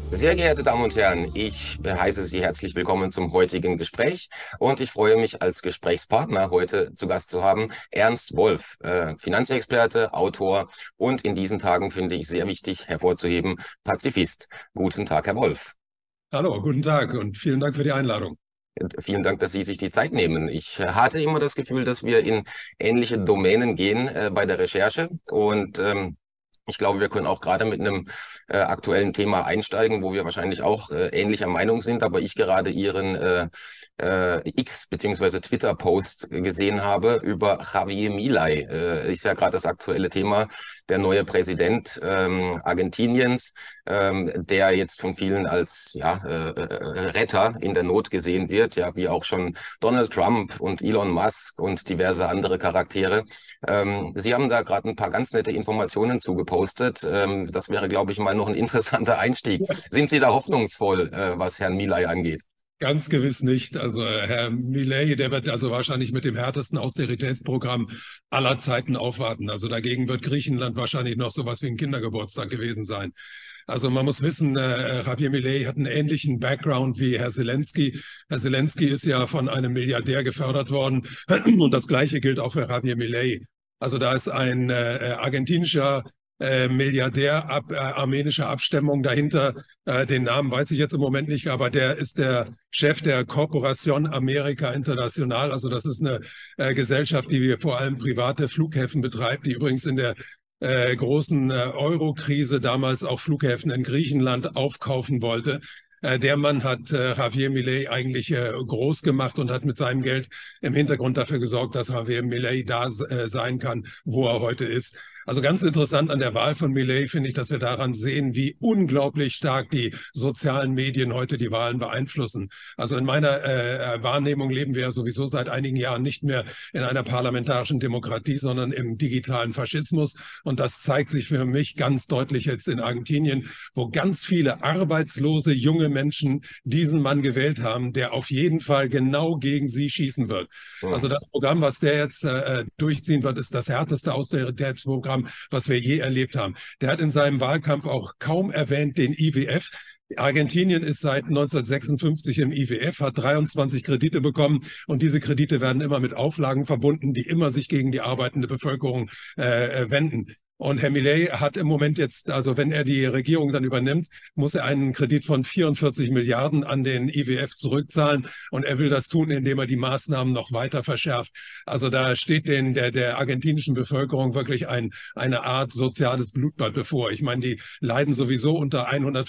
Sehr geehrte Damen und Herren, ich heiße Sie herzlich willkommen zum heutigen Gespräch und ich freue mich als Gesprächspartner heute zu Gast zu haben Ernst Wolf, Finanzexperte, Autor und in diesen Tagen finde ich sehr wichtig hervorzuheben, Pazifist. Guten Tag, Herr Wolf. Hallo, guten Tag und vielen Dank für die Einladung. Vielen Dank, dass Sie sich die Zeit nehmen. Ich hatte immer das Gefühl, dass wir in ähnliche Domänen gehen bei der Recherche und ich glaube, wir können auch gerade mit einem aktuellen Thema einsteigen, wo wir wahrscheinlich auch ähnlicher Meinung sind, aber ich gerade Ihren X- bzw. Twitter-Post gesehen habe über Javier Milei. Ist ja gerade das aktuelle Thema, der neue Präsident Argentiniens, der jetzt von vielen als Retter in der Not gesehen wird, ja, wie auch schon Donald Trump und Elon Musk und diverse andere Charaktere. Sie haben da gerade ein paar ganz nette Informationen zugepostet. Das wäre, glaube ich, mal noch ein interessanter Einstieg. Sind Sie da hoffnungsvoll, was Herrn Milei angeht? Ganz gewiss nicht. Also Herr Milei, der wird also wahrscheinlich mit dem härtesten Austeritätsprogramm aller Zeiten aufwarten. Also dagegen wird Griechenland wahrscheinlich noch sowas wie ein Kindergeburtstag gewesen sein. Also man muss wissen, Javier Milei hat einen ähnlichen Background wie Herr Zelensky. Herr Zelensky ist ja von einem Milliardär gefördert worden und das Gleiche gilt auch für Javier Milei. Also da ist ein argentinischer Milliardär armenischer Abstammung dahinter. Den Namen weiß ich jetzt im Moment nicht, aber der ist der Chef der Corporación América Internacional. Also das ist eine Gesellschaft, die vor allem private Flughäfen betreibt, die übrigens in der großen Euro-Krise damals auch Flughäfen in Griechenland aufkaufen wollte. Der Mann hat Javier Milei eigentlich groß gemacht und hat mit seinem Geld im Hintergrund dafür gesorgt, dass Javier Milei da sein kann, wo er heute ist. Also ganz interessant an der Wahl von Milei finde ich, dass wir daran sehen, wie unglaublich stark die sozialen Medien heute die Wahlen beeinflussen. Also in meiner Wahrnehmung leben wir ja sowieso seit einigen Jahren nicht mehr in einer parlamentarischen Demokratie, sondern im digitalen Faschismus. Und das zeigt sich für mich ganz deutlich jetzt in Argentinien, wo ganz viele arbeitslose junge Menschen diesen Mann gewählt haben, der auf jeden Fall genau gegen sie schießen wird. Also Hm. das Programm, was der jetzt durchziehen wird, ist das härteste Austeritätsprogramm, was wir je erlebt haben. Der hat in seinem Wahlkampf auch kaum erwähnt den IWF. Argentinien ist seit 1956 im IWF, hat 23 Kredite bekommen und diese Kredite werden immer mit Auflagen verbunden, die immer sich gegen die arbeitende Bevölkerung wenden. Und Herr Milei hat im Moment jetzt, also wenn er die Regierung dann übernimmt, muss er einen Kredit von 44 Milliarden an den IWF zurückzahlen. Und er will das tun, indem er die Maßnahmen noch weiter verschärft. Also da steht der argentinischen Bevölkerung wirklich eine Art soziales Blutbad bevor. Ich meine, die leiden sowieso unter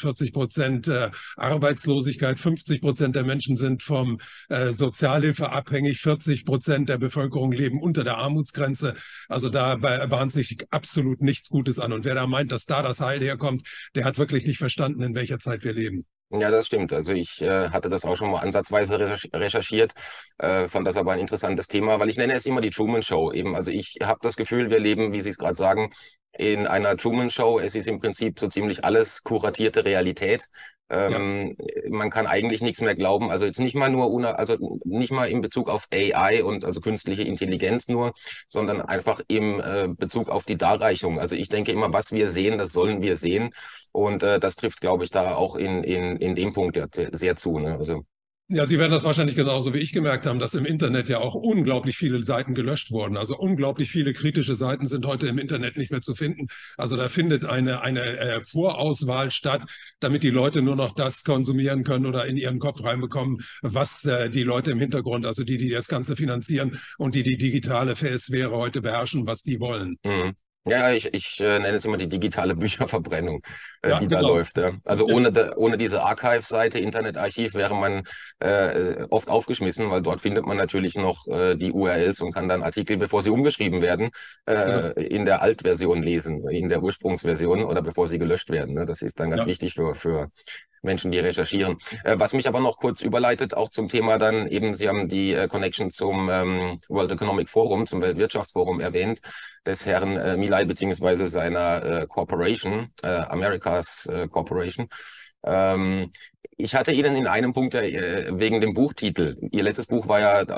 140% Arbeitslosigkeit. 50% der Menschen sind vom Sozialhilfe abhängig. 40% der Bevölkerung leben unter der Armutsgrenze. Also da bahnt sich absolut nichts Gutes an. Und wer da meint, dass da das Heil herkommt, der hat wirklich nicht verstanden, in welcher Zeit wir leben. Ja, das stimmt. Also ich hatte das auch schon mal ansatzweise recherchiert, fand das aber ein interessantes Thema, weil ich nenne es immer die Truman Show eben. Also ich habe das Gefühl, wir leben, wie Sie es gerade sagen, in einer Truman Show. Es ist im Prinzip so ziemlich alles kuratierte Realität. Ja. Man kann eigentlich nichts mehr glauben. Also jetzt nicht mal also nicht mal in Bezug auf AI und also künstliche Intelligenz nur, sondern einfach im Bezug auf die Darreichung. Also ich denke immer, was wir sehen, das sollen wir sehen. Und das trifft, glaube ich, da auch in dem Punkt ja sehr zu. Ne? Also, Ja, Sie werden das wahrscheinlich genauso wie ich gemerkt haben, dass im Internet ja auch unglaublich viele Seiten gelöscht wurden. Also unglaublich viele kritische Seiten sind heute im Internet nicht mehr zu finden. Also da findet eine Vorauswahl statt, damit die Leute nur noch das konsumieren können oder in ihren Kopf reinbekommen, was die Leute im Hintergrund, also die das Ganze finanzieren und die digitale Sphäre heute beherrschen, was die wollen. mhm. Ja, ich nenne es immer die digitale Bücherverbrennung, Ja, die da genau. läuft. Ja. Also ohne diese Archive-Seite, Internetarchiv, wäre man oft aufgeschmissen, weil dort findet man natürlich noch die URLs und kann dann Artikel, bevor sie umgeschrieben werden, Genau. in der Altversion lesen, in der Ursprungsversion oder bevor sie gelöscht werden. Ne. Das ist dann ganz Ja. wichtig für Menschen, die recherchieren. Was mich aber noch kurz überleitet, auch zum Thema dann eben, Sie haben die Connection zum World Economic Forum, zum Weltwirtschaftsforum erwähnt, des Herrn Milei beziehungsweise seiner Corporation, Americas Corporation. Ich hatte Ihnen in einem Punkt wegen dem Buchtitel, Ihr letztes Buch war ja, also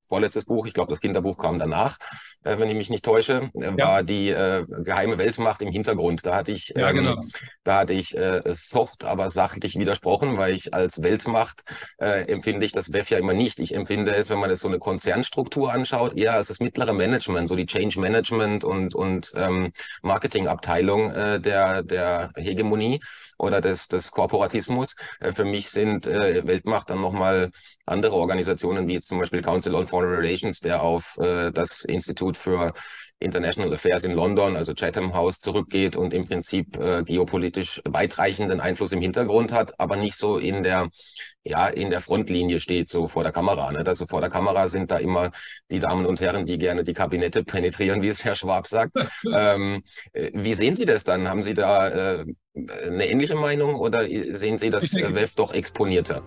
vorletztes Buch, ich glaube, das Kinderbuch kam danach, wenn ich mich nicht täusche, war die geheime Weltmacht im Hintergrund. Ja, genau. Da hatte ich soft, aber sachlich widersprochen, weil ich als Weltmacht empfinde ich das WEF ja immer nicht. Ich empfinde es, wenn man es so eine Konzernstruktur anschaut, eher als das mittlere Management, so die Change Management und Marketingabteilung der Hegemonie oder des Korporatismus. Für mich sind Weltmacht dann nochmal andere Organisationen, wie jetzt zum Beispiel Council on Foreign Relations, der auf das Institut für International Affairs in London, also Chatham House, zurückgeht und im Prinzip geopolitisch weitreichenden Einfluss im Hintergrund hat, aber nicht so in der Frontlinie steht, so vor der Kamera. Ne? Also vor der Kamera sind da immer die Damen und Herren, die gerne die Kabinette penetrieren, wie es Herr Schwab sagt. Wie sehen Sie das dann? Haben Sie da eine ähnliche Meinung oder sehen Sie das WEF doch exponierter?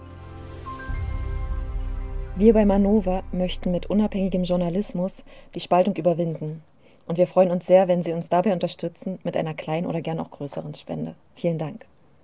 Wir bei Manova möchten mit unabhängigem Journalismus die Spaltung überwinden. Und wir freuen uns sehr, wenn Sie uns dabei unterstützen mit einer kleinen oder gern auch größeren Spende. Vielen Dank.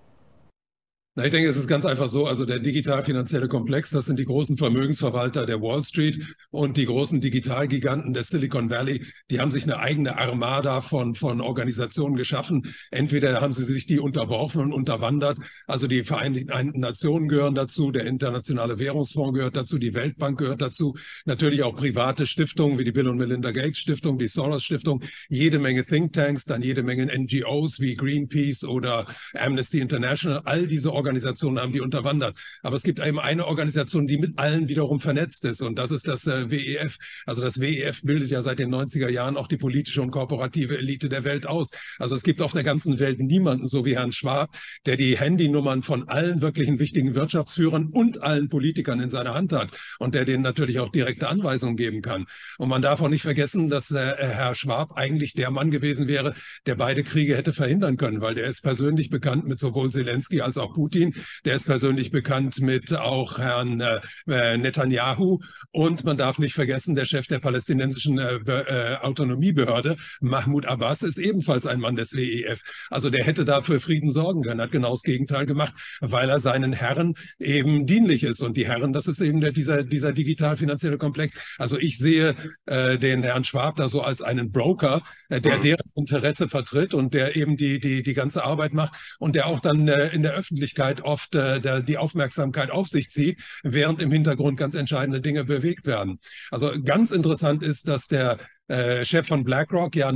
Na, ich denke, es ist ganz einfach so, also der digital-finanzielle Komplex, das sind die großen Vermögensverwalter der Wall Street und die großen Digitalgiganten des Silicon Valley, die haben sich eine eigene Armada von Organisationen geschaffen. Entweder haben sie sich die unterworfen und unterwandert, also die Vereinten Nationen gehören dazu, der Internationale Währungsfonds gehört dazu, die Weltbank gehört dazu, natürlich auch private Stiftungen wie die Bill und Melinda Gates Stiftung, die Soros Stiftung, jede Menge Thinktanks, dann jede Menge NGOs wie Greenpeace oder Amnesty International, all diese Organisationen haben die unterwandert. Aber es gibt eben eine Organisation, die mit allen wiederum vernetzt ist und das ist das WEF. Also das WEF bildet ja seit den 90er Jahren auch die politische und kooperative Elite der Welt aus. Also es gibt auf der ganzen Welt niemanden, so wie Herrn Schwab, der die Handynummern von allen wirklichen wichtigen Wirtschaftsführern und allen Politikern in seiner Hand hat und der denen natürlich auch direkte Anweisungen geben kann. Und man darf auch nicht vergessen, dass Herr Schwab eigentlich der Mann gewesen wäre, der beide Kriege hätte verhindern können, weil der ist persönlich bekannt mit sowohl Zelensky als auch Putin. Der ist persönlich bekannt mit auch Herrn Netanyahu. Und man darf nicht vergessen, der Chef der palästinensischen Autonomiebehörde, Mahmoud Abbas, ist ebenfalls ein Mann des WEF. Also der hätte da für Frieden sorgen können, hat genau das Gegenteil gemacht, weil er seinen Herren eben dienlich ist. Und die Herren, das ist eben dieser digital-finanzielle Komplex. Also ich sehe den Herrn Schwab da so als einen Broker, der deren Interesse vertritt und der eben die ganze Arbeit macht und der auch dann in der Öffentlichkeit oft die Aufmerksamkeit auf sich zieht, während im Hintergrund ganz entscheidende Dinge bewegt werden. Also ganz interessant ist, dass der Chef von BlackRock ja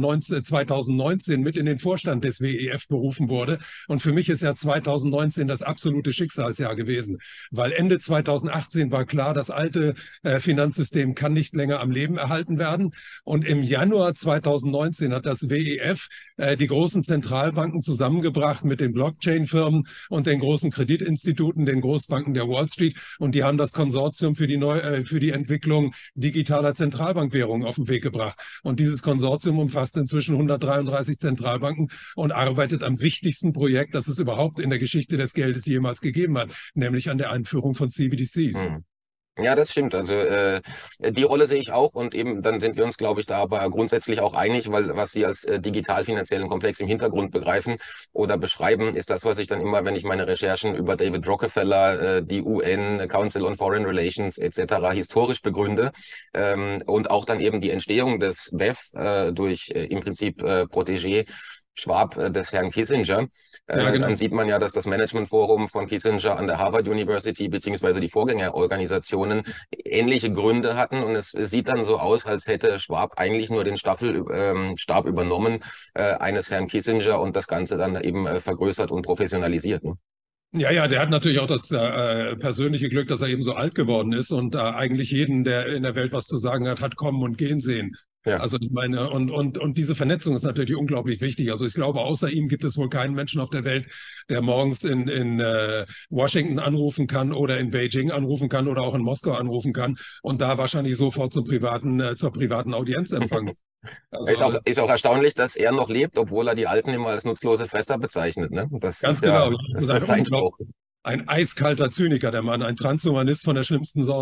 2019 mit in den Vorstand des WEF berufen wurde. Und für mich ist ja 2019 das absolute Schicksalsjahr gewesen, weil Ende 2018 war klar, das alte Finanzsystem kann nicht länger am Leben erhalten werden. Und im Januar 2019 hat das WEF die großen Zentralbanken zusammengebracht mit den Blockchain-Firmen und den großen Kreditinstituten, den Großbanken der Wall Street. Und die haben das Konsortium für die Entwicklung digitaler Zentralbankwährungen auf den Weg gebracht. Und dieses Konsortium umfasst inzwischen 133 Zentralbanken und arbeitet am wichtigsten Projekt, das es überhaupt in der Geschichte des Geldes jemals gegeben hat, nämlich an der Einführung von CBDCs. Ja, das stimmt. Also die Rolle sehe ich auch und eben dann sind wir uns, glaube ich, da aber grundsätzlich auch einig, weil was Sie als digital-finanziellen Komplex im Hintergrund begreifen oder beschreiben, ist das, was ich dann immer, wenn ich meine Recherchen über David Rockefeller, die UN, Council on Foreign Relations etc. historisch begründe und auch dann eben die Entstehung des WEF durch im Prinzip Protégé Schwab des Herrn Kissinger, Ja, genau. dann sieht man ja, dass das Managementforum von Kissinger an der Harvard University beziehungsweise die Vorgängerorganisationen ähnliche Gründe hatten und es sieht dann so aus, als hätte Schwab eigentlich nur den Staffelstab übernommen eines Herrn Kissinger und das Ganze dann eben vergrößert und professionalisiert. Ne? Ja, der hat natürlich auch das persönliche Glück, dass er eben so alt geworden ist und eigentlich jeden, der in der Welt was zu sagen hat, hat kommen und gehen sehen. Ja. Also ich meine, und diese Vernetzung ist natürlich unglaublich wichtig. Also ich glaube, außer ihm gibt es wohl keinen Menschen auf der Welt, der morgens in Washington anrufen kann oder in Beijing anrufen kann oder auch in Moskau anrufen kann und da wahrscheinlich sofort zur privaten Audienz empfangen. Also, Ist auch erstaunlich, dass er noch lebt, obwohl er die Alten immer als nutzlose Fresser bezeichnet. Ne? Das ganz ist ja, genau. das ist sein Spruch. Ein eiskalter Zyniker, der Mann, ein Transhumanist von der schlimmsten Sorte.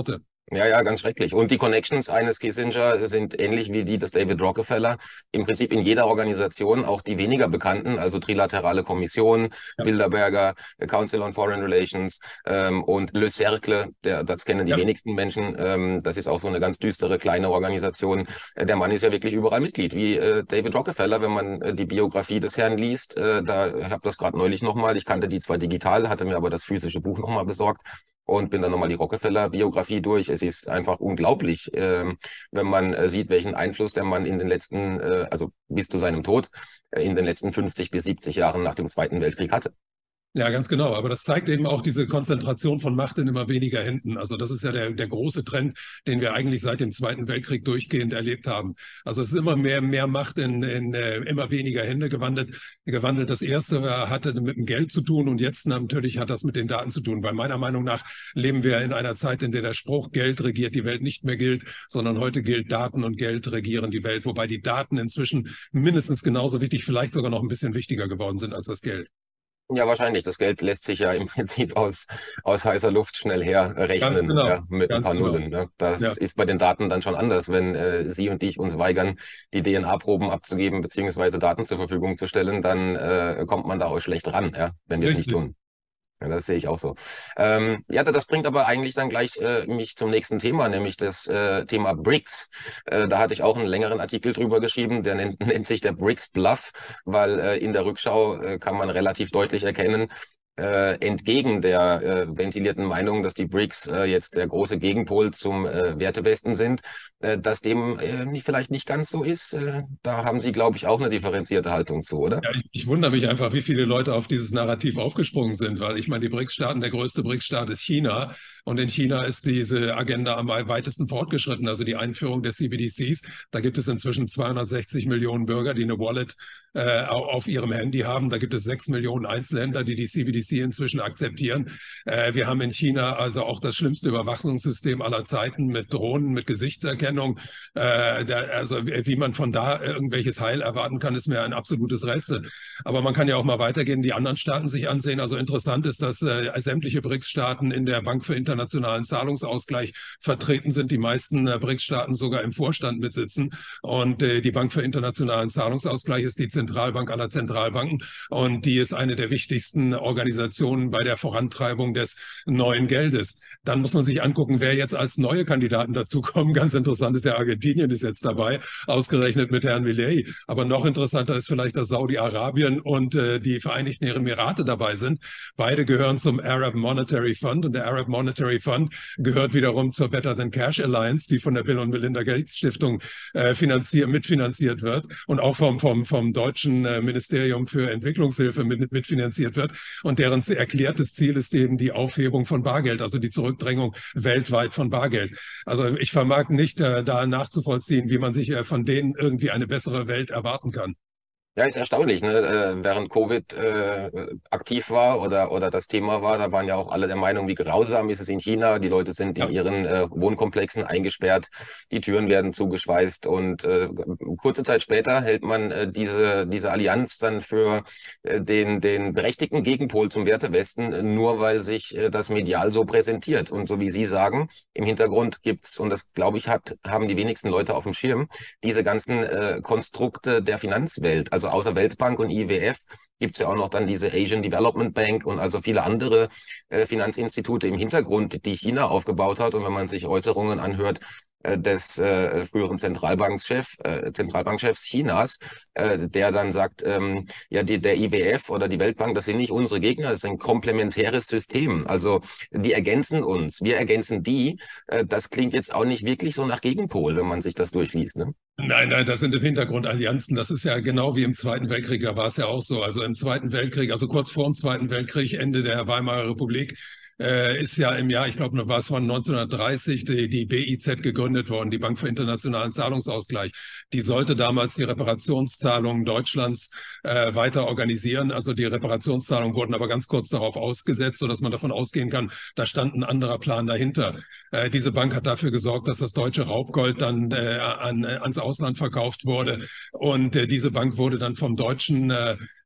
Ja, ja, ganz schrecklich. Und die Connections eines Kissinger sind ähnlich wie die des David Rockefeller. Im Prinzip in jeder Organisation, auch die weniger bekannten, also Trilaterale Kommission, Ja, Bilderberger, Council on Foreign Relations und Le Cercle, das kennen die ja. wenigsten Menschen. Das ist auch so eine ganz düstere kleine Organisation. Der Mann ist ja wirklich überall Mitglied, wie David Rockefeller, wenn man die Biografie des Herrn liest. Ich habe das gerade neulich nochmal, ich kannte die zwar digital, hatte mir aber das physische Buch nochmal besorgt und bin dann nochmal die Rockefeller-Biografie durch. Es ist einfach unglaublich, wenn man sieht, welchen Einfluss der Mann in den letzten, also bis zu seinem Tod, in den letzten 50 bis 70 Jahren nach dem Zweiten Weltkrieg hatte. Ja, ganz genau. Aber das zeigt eben auch diese Konzentration von Macht in immer weniger Händen. Also das ist ja der große Trend, den wir eigentlich seit dem Zweiten Weltkrieg durchgehend erlebt haben. Also es ist immer mehr Macht in immer weniger Hände gewandelt. Das erste hatte mit dem Geld zu tun und jetzt natürlich hat das mit den Daten zu tun. Weil meiner Meinung nach leben wir in einer Zeit, in der der Spruch Geld regiert die Welt nicht mehr gilt, sondern heute gilt Daten und Geld regieren die Welt. Wobei die Daten inzwischen mindestens genauso wichtig, vielleicht sogar noch ein bisschen wichtiger geworden sind als das Geld. Ja, wahrscheinlich. Das Geld lässt sich ja im Prinzip aus heißer Luft schnell Ganz herrechnen, genau, ja, mit ein ganz paar genau. Nullen. Ne? Das Ja. ist bei den Daten dann schon anders, wenn Sie und ich uns weigern, die DNA-Proben abzugeben beziehungsweise Daten zur Verfügung zu stellen, dann kommt man da auch schlecht ran, ja, wenn wir es nicht Richtig. tun. Ja, das sehe ich auch so. Ja, das bringt aber eigentlich dann gleich mich zum nächsten Thema, nämlich das Thema BRICS. Da hatte ich auch einen längeren Artikel drüber geschrieben, der nennt sich der BRICS Bluff, weil in der Rückschau kann man relativ deutlich erkennen, entgegen der ventilierten Meinung, dass die BRICS jetzt der große Gegenpol zum Wertewesten sind, dass dem vielleicht nicht ganz so ist. Da haben Sie, glaube ich, auch eine differenzierte Haltung zu, oder? Ja, ich wundere mich einfach, wie viele Leute auf dieses Narrativ aufgesprungen sind, weil ich meine, die BRICS-Staaten, der größte BRICS-Staat ist China und in China ist diese Agenda am weitesten fortgeschritten, also die Einführung der CBDCs. Da gibt es inzwischen 260 Millionen Bürger, die eine Wallet auf ihrem Handy haben. Da gibt es 6 Millionen Einzelhändler, die CBDC inzwischen akzeptieren. Wir haben in China also auch das schlimmste Überwachungssystem aller Zeiten mit Drohnen, mit Gesichtserkennung. Also wie man von da irgendwelches Heil erwarten kann, ist mir ein absolutes Rätsel. Aber man kann ja auch mal weitergehen, die anderen Staaten sich ansehen. Also interessant ist, dass sämtliche BRICS-Staaten in der Bank für internationalen Zahlungsausgleich vertreten sind. Die meisten BRICS-Staaten sogar im Vorstand mitsitzen. Und die Bank für internationalen Zahlungsausgleich ist die Zentralbank aller Zentralbanken. Und die ist eine der wichtigsten Organisationen bei der Vorantreibung des neuen Geldes. Dann muss man sich angucken, wer jetzt als neue Kandidaten dazukommen. Ganz interessant ist ja Argentinien ist jetzt dabei, ausgerechnet mit Herrn Milei. Aber noch interessanter ist vielleicht, dass Saudi-Arabien und die Vereinigten Emirate dabei sind. Beide gehören zum Arab Monetary Fund und der Arab Monetary Fund gehört wiederum zur Better Than Cash Alliance, die von der Bill und Melinda Gates Stiftung mitfinanziert wird und auch vom deutschen Ministerium für Entwicklungshilfe mitfinanziert wird. Und deren erklärtes Ziel ist eben die Aufhebung von Bargeld, also die Zurückdrängung weltweit von Bargeld. Also ich vermag nicht da nachzuvollziehen, wie man sich von denen irgendwie eine bessere Welt erwarten kann. Ja, ist erstaunlich, ne? Während Covid aktiv war oder das Thema war, da waren ja auch alle der Meinung, wie grausam ist es in China. Die Leute sind in ihren Wohnkomplexen eingesperrt, die Türen werden zugeschweißt und kurze Zeit später hält man diese Allianz dann für den berechtigten Gegenpol zum Wertewesten, nur weil sich das medial so präsentiert. Und so wie Sie sagen, im Hintergrund gibt's, und das glaube ich haben die wenigsten Leute auf dem Schirm, diese ganzen Konstrukte der Finanzwelt, also außer Weltbank und IWF gibt's ja auch noch dann diese Asian Development Bank und also viele andere Finanzinstitute im Hintergrund, die China aufgebaut hat. Und wenn man sich Äußerungen anhört des früheren Zentralbankchefs Chinas, der dann sagt, ja, der IWF oder die Weltbank, das sind nicht unsere Gegner, das ist ein komplementäres System. Also die ergänzen uns, wir ergänzen die. Das klingt jetzt auch nicht wirklich so nach Gegenpol, wenn man sich das durchliest, ne? Nein, das sind im Hintergrund Allianzen. Das ist ja genau wie im Zweiten Weltkrieg, da war es ja auch so. Also im Zweiten Weltkrieg, also kurz vor dem Zweiten Weltkrieg, Ende der Weimarer Republik, ist ja im Jahr, ich glaube, war es von 1930, die BIZ gegründet worden, die Bank für internationalen Zahlungsausgleich. Die sollte damals die Reparationszahlungen Deutschlands weiter organisieren. Also die Reparationszahlungen wurden aber ganz kurz darauf ausgesetzt, sodass man davon ausgehen kann, da stand ein anderer Plan dahinter. Diese Bank hat dafür gesorgt, dass das deutsche Raubgold dann ans Ausland verkauft wurde. Und diese Bank wurde dann vom deutschen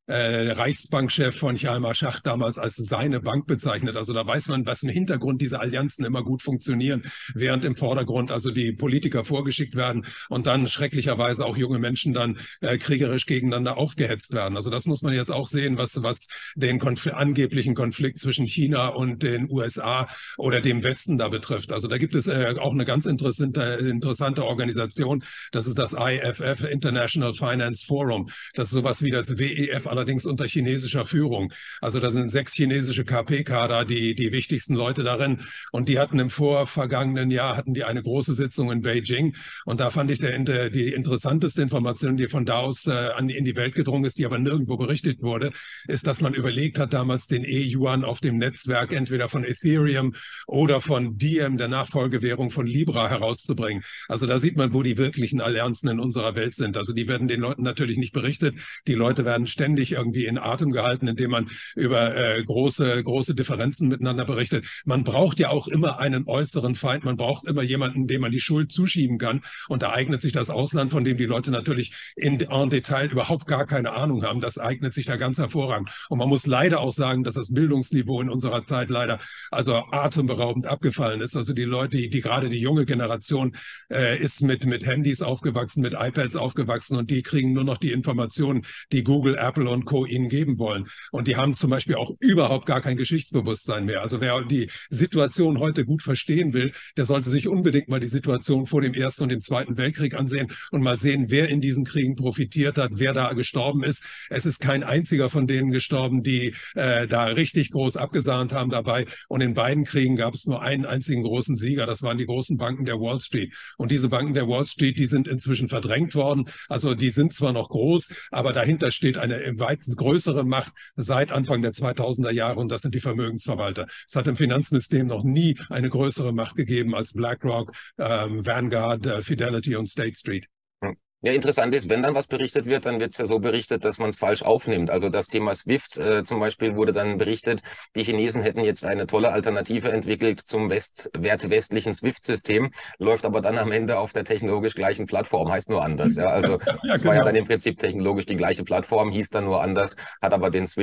Reichsbankchef von Hjalmar Schacht damals als seine Bank bezeichnet. Also da weiß man, was im Hintergrund dieser Allianzen immer gut funktionieren, während im Vordergrund also die Politiker vorgeschickt werden und dann schrecklicherweise auch junge Menschen dann kriegerisch gegeneinander aufgehetzt werden. Also das muss man jetzt auch sehen, was den angeblichen Konflikt zwischen China und den USA oder dem Westen da betrifft. Also da gibt es auch eine ganz interessante Organisation, das ist das IFF, International Finance Forum. Das ist sowas wie das WEF, allerdings unter chinesischer Führung. Also da sind 6 chinesische KP-Kader, die wichtigsten Leute darin. Und die hatten im vorvergangenen Jahr eine große Sitzung in Beijing. Und da fand ich die interessanteste Information, die von da aus in die Welt gedrungen ist, die aber nirgendwo berichtet wurde, ist, dass man überlegt hat, damals den E-Yuan auf dem Netzwerk entweder von Ethereum oder von Diem, der Nachfolgewährung von Libra, herauszubringen. Also da sieht man, wo die wirklichen Allianzen in unserer Welt sind. Also die werden den Leuten natürlich nicht berichtet. Die Leute werden ständig irgendwie in Atem gehalten, indem man über große Differenzen miteinander berichtet. Man braucht ja auch immer einen äußeren Feind. Man braucht immer jemanden, dem man die Schuld zuschieben kann. Und da eignet sich das Ausland, von dem die Leute natürlich en Detail überhaupt gar keine Ahnung haben. Das eignet sich da ganz hervorragend. Und man muss leider auch sagen, dass das Bildungsniveau in unserer Zeit leider also atemberaubend abgefallen ist. Also die Leute, gerade die junge Generation ist mit Handys aufgewachsen, mit iPads aufgewachsen und die kriegen nur noch die Informationen, die Google, Apple und Co. ihnen geben wollen. Und die haben zum Beispiel auch überhaupt gar kein Geschichtsbewusstsein mehr. Also wer die Situation heute gut verstehen will, der sollte sich unbedingt mal die Situation vor dem Ersten und dem Zweiten Weltkrieg ansehen und mal sehen, wer in diesen Kriegen profitiert hat, wer da gestorben ist. Es ist kein einziger von denen gestorben, die da richtig groß abgesahnt haben dabei. Und in beiden Kriegen gab es nur einen einzigen großen Sieger. Das waren die großen Banken der Wall Street. Und diese Banken der Wall Street, die sind inzwischen verdrängt worden. Also die sind zwar noch groß, aber dahinter steht eine weit größere Macht seit Anfang der 2000er Jahre und das sind die Vermögensverwalter. Es hat im Finanzsystem noch nie eine größere Macht gegeben als BlackRock, Vanguard, Fidelity und State Street. Ja, interessant ist, wenn dann was berichtet wird, dann wird es ja so berichtet, dass man es falsch aufnimmt. Also das Thema SWIFT zum Beispiel wurde dann berichtet, die Chinesen hätten jetzt eine tolle Alternative entwickelt zum westlichen SWIFT-System, läuft aber dann am Ende auf der technologisch gleichen Plattform, heißt nur anders. Ja, also es war ja dann im Prinzip technologisch die gleiche Plattform, hieß dann nur anders, hat aber den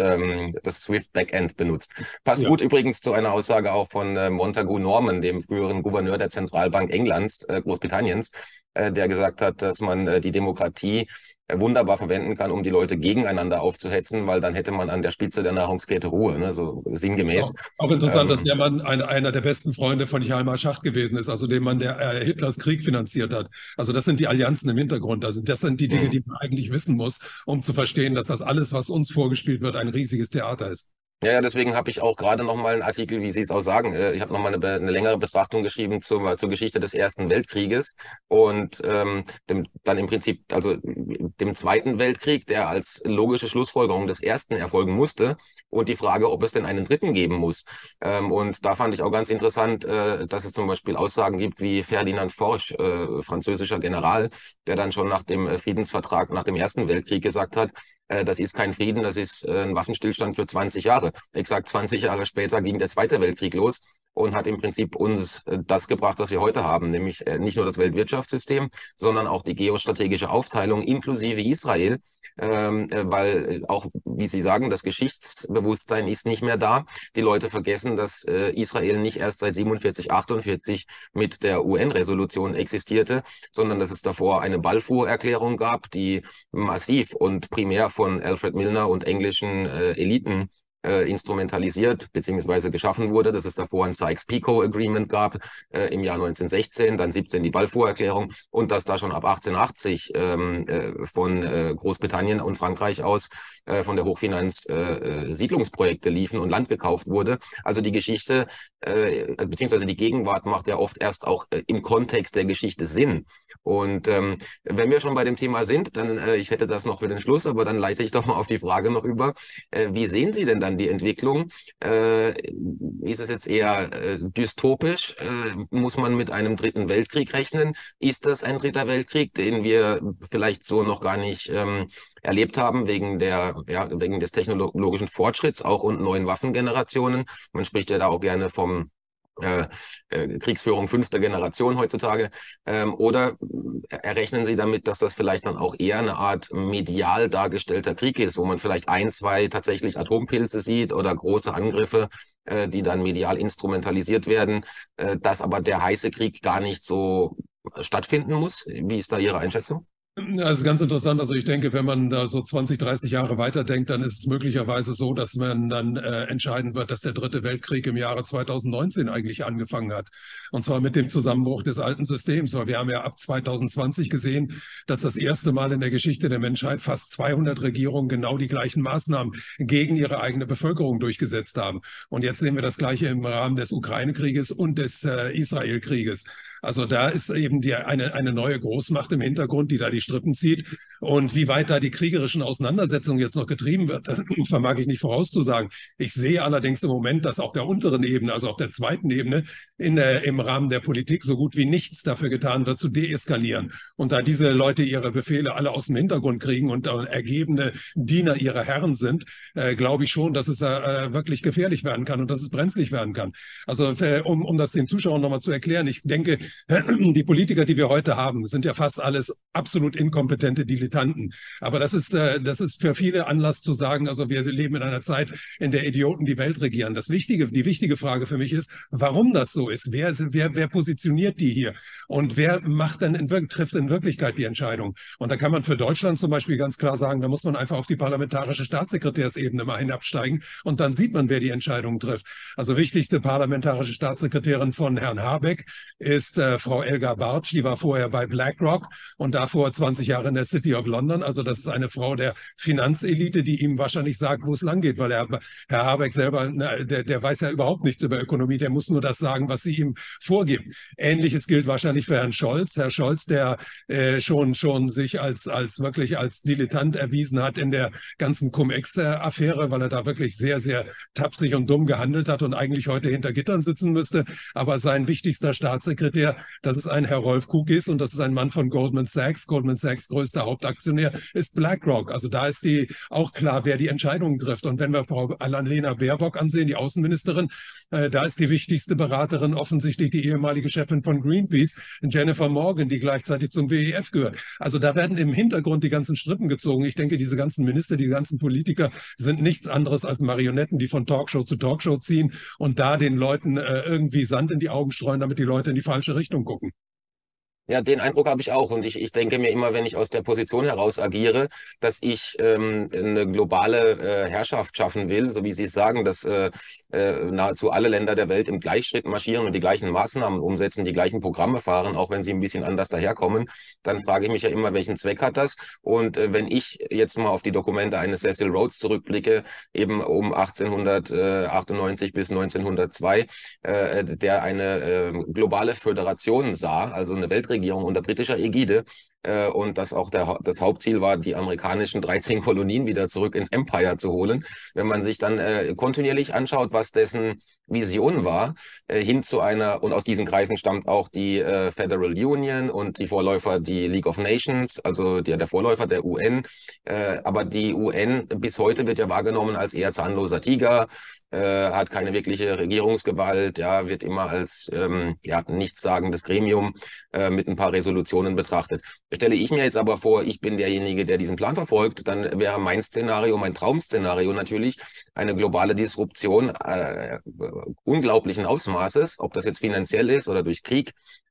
das SWIFT-Backend benutzt. Passt gut übrigens zu einer Aussage auch von Montagu Norman, dem früheren Gouverneur der Zentralbank Englands, Großbritanniens, der gesagt hat, dass man die Demokratie wunderbar verwenden kann, um die Leute gegeneinander aufzuhetzen, weil dann hätte man an der Spitze der Nahrungskette Ruhe, ne? So sinngemäß. Auch interessant, dass der Mann einer der besten Freunde von Hjalmar Schacht gewesen ist, also dem Mann, der Hitlers Krieg finanziert hat. Also das sind die Allianzen im Hintergrund. Also das sind die Dinge, die man eigentlich wissen muss, um zu verstehen, dass das alles, was uns vorgespielt wird, ein riesiges Theater ist. Ja, deswegen habe ich auch gerade noch mal einen Artikel, wie Sie es auch sagen, ich habe noch mal eine längere Betrachtung geschrieben zur Geschichte des Ersten Weltkrieges und dann im Prinzip, also dem Zweiten Weltkrieg, der als logische Schlussfolgerung des Ersten erfolgen musste und die Frage, ob es denn einen Dritten geben muss. Und da fand ich auch ganz interessant, dass es zum Beispiel Aussagen gibt wie Ferdinand Forsch, französischer General, der dann schon nach dem Friedensvertrag nach dem Ersten Weltkrieg gesagt hat, das ist kein Frieden, das ist ein Waffenstillstand für 20 Jahre. Exakt 20 Jahre später ging der Zweite Weltkrieg los und hat im Prinzip uns das gebracht, was wir heute haben, nämlich nicht nur das Weltwirtschaftssystem, sondern auch die geostrategische Aufteilung inklusive Israel, weil auch, wie Sie sagen, das Geschichtsbewusstsein ist nicht mehr da. Die Leute vergessen, dass Israel nicht erst seit 47, 48 mit der UN-Resolution existierte, sondern dass es davor eine Balfour-Erklärung gab, die massiv und primär von Alfred Milner und englischen Eliten instrumentalisiert bzw. geschaffen wurde, dass es davor ein Sykes-Picot Agreement gab im Jahr 1916, dann 17 die Balfour-Erklärung und dass da schon ab 1880 von Großbritannien und Frankreich aus von der Hochfinanz Siedlungsprojekte liefen und Land gekauft wurde. Also die Geschichte beziehungsweise die Gegenwart macht ja oft erst auch im Kontext der Geschichte Sinn. Und wenn wir schon bei dem Thema sind, dann, ich hätte das noch für den Schluss, aber dann leite ich doch mal auf die Frage noch über. Wie sehen Sie denn dann die Entwicklung? Ist es jetzt eher dystopisch? Muss man mit einem dritten Weltkrieg rechnen? Ist das ein dritter Weltkrieg, den wir vielleicht so noch gar nicht erlebt haben, wegen des technologischen Fortschritts auch und neuen Waffengenerationen? Man spricht ja da auch gerne vom Kriegsführung 5. Generation heutzutage, oder errechnen Sie damit, dass das vielleicht dann auch eher eine Art medial dargestellter Krieg ist, wo man vielleicht ein, zwei tatsächlich Atompilze sieht oder große Angriffe, die dann medial instrumentalisiert werden, dass aber der heiße Krieg gar nicht so stattfinden muss? Wie ist da Ihre Einschätzung? Ja, das ist ganz interessant. Also ich denke, wenn man da so 20, 30 Jahre weiterdenkt, dann ist es möglicherweise so, dass man dann entscheiden wird, dass der Dritte Weltkrieg im Jahre 2019 eigentlich angefangen hat. Und zwar mit dem Zusammenbruch des alten Systems. Weil wir haben ja ab 2020 gesehen, dass das erste Mal in der Geschichte der Menschheit fast 200 Regierungen genau die gleichen Maßnahmen gegen ihre eigene Bevölkerung durchgesetzt haben. Und jetzt sehen wir das Gleiche im Rahmen des Ukraine-Krieges und des Israel-Krieges. Also da ist eben eine neue Großmacht im Hintergrund, die da die Strippen zieht. Und wie weit da die kriegerischen Auseinandersetzungen jetzt noch getrieben wird, das vermag ich nicht vorauszusagen. Ich sehe allerdings im Moment, dass auf der unteren Ebene, also auf der zweiten Ebene, im Rahmen der Politik so gut wie nichts dafür getan wird, zu deeskalieren. Und da diese Leute ihre Befehle alle aus dem Hintergrund kriegen und ergebene Diener ihrer Herren sind, glaube ich schon, dass es wirklich gefährlich werden kann und dass es brenzlig werden kann. Also um das den Zuschauern nochmal zu erklären, ich denke, die Politiker, die wir heute haben, sind ja fast alles absolut inkompetente Dilettanten. Aber das ist für viele Anlass zu sagen, also wir leben in einer Zeit, in der Idioten die Welt regieren. Die wichtige Frage für mich ist, warum das so ist. Wer positioniert die hier? Und wer trifft in Wirklichkeit die Entscheidung? Und da kann man für Deutschland zum Beispiel ganz klar sagen, da muss man einfach auf die parlamentarische Staatssekretärsebene mal hinabsteigen und dann sieht man, wer die Entscheidungen trifft. Also wichtigste parlamentarische Staatssekretärin von Herrn Habeck ist Frau Elga Bartsch, die war vorher bei BlackRock und davor 20 Jahre in der City of London. Also das ist eine Frau der Finanzelite, die ihm wahrscheinlich sagt, wo es lang geht, weil Herr Habeck selber, der weiß ja überhaupt nichts über Ökonomie, der muss nur das sagen, was sie ihm vorgibt. Ähnliches gilt wahrscheinlich für Herrn Scholz. Herr Scholz, der schon sich wirklich als Dilettant erwiesen hat in der ganzen Cum-Ex-Affäre, weil er da wirklich sehr, sehr tapsig und dumm gehandelt hat und eigentlich heute hinter Gittern sitzen müsste. Aber sein wichtigster Staatssekretär, das ist ein Herr Rolf Kukis und das ist ein Mann von Goldman Sachs. Goldman Sachs größter Hauptaktionär ist BlackRock. Also da ist auch klar, wer die Entscheidungen trifft. Und wenn wir Frau Annalena Baerbock ansehen, die Außenministerin, da ist die wichtigste Beraterin offensichtlich die ehemalige Chefin von Greenpeace, Jennifer Morgan, die gleichzeitig zum WEF gehört. Also da werden im Hintergrund die ganzen Strippen gezogen. Ich denke, diese ganzen Minister, die ganzen Politiker sind nichts anderes als Marionetten, die von Talkshow zu Talkshow ziehen und da den Leuten irgendwie Sand in die Augen streuen, damit die Leute in die falsche Richtung gucken. Ja, den Eindruck habe ich auch. Und ich denke mir immer, wenn ich aus der Position heraus agiere, dass ich eine globale Herrschaft schaffen will, so wie Sie es sagen, dass nahezu alle Länder der Welt im Gleichschritt marschieren und die gleichen Maßnahmen umsetzen, die gleichen Programme fahren, auch wenn sie ein bisschen anders daherkommen, dann frage ich mich ja immer, welchen Zweck hat das? Und wenn ich jetzt mal auf die Dokumente eines Cecil Rhodes zurückblicke, eben um 1898 bis 1902, der eine globale Föderation sah, also eine Weltregierung unter britischer Ägide, und das auch das Hauptziel war, die amerikanischen 13 Kolonien wieder zurück ins Empire zu holen. Wenn man sich dann kontinuierlich anschaut, was dessen Vision war, hin zu einer, und aus diesen Kreisen stammt auch die Federal Union und die Vorläufer, die League of Nations, also der Vorläufer der UN. Aber die UN bis heute wird ja wahrgenommen als eher zahnloser Tiger, hat keine wirkliche Regierungsgewalt, ja, wird immer als nichtssagendes Gremium mit ein paar Resolutionen betrachtet. Stelle ich mir jetzt aber vor, ich bin derjenige, der diesen Plan verfolgt, dann wäre mein Szenario, mein Traum-Szenario natürlich eine globale Disruption unglaublichen Ausmaßes, ob das jetzt finanziell ist oder durch Krieg,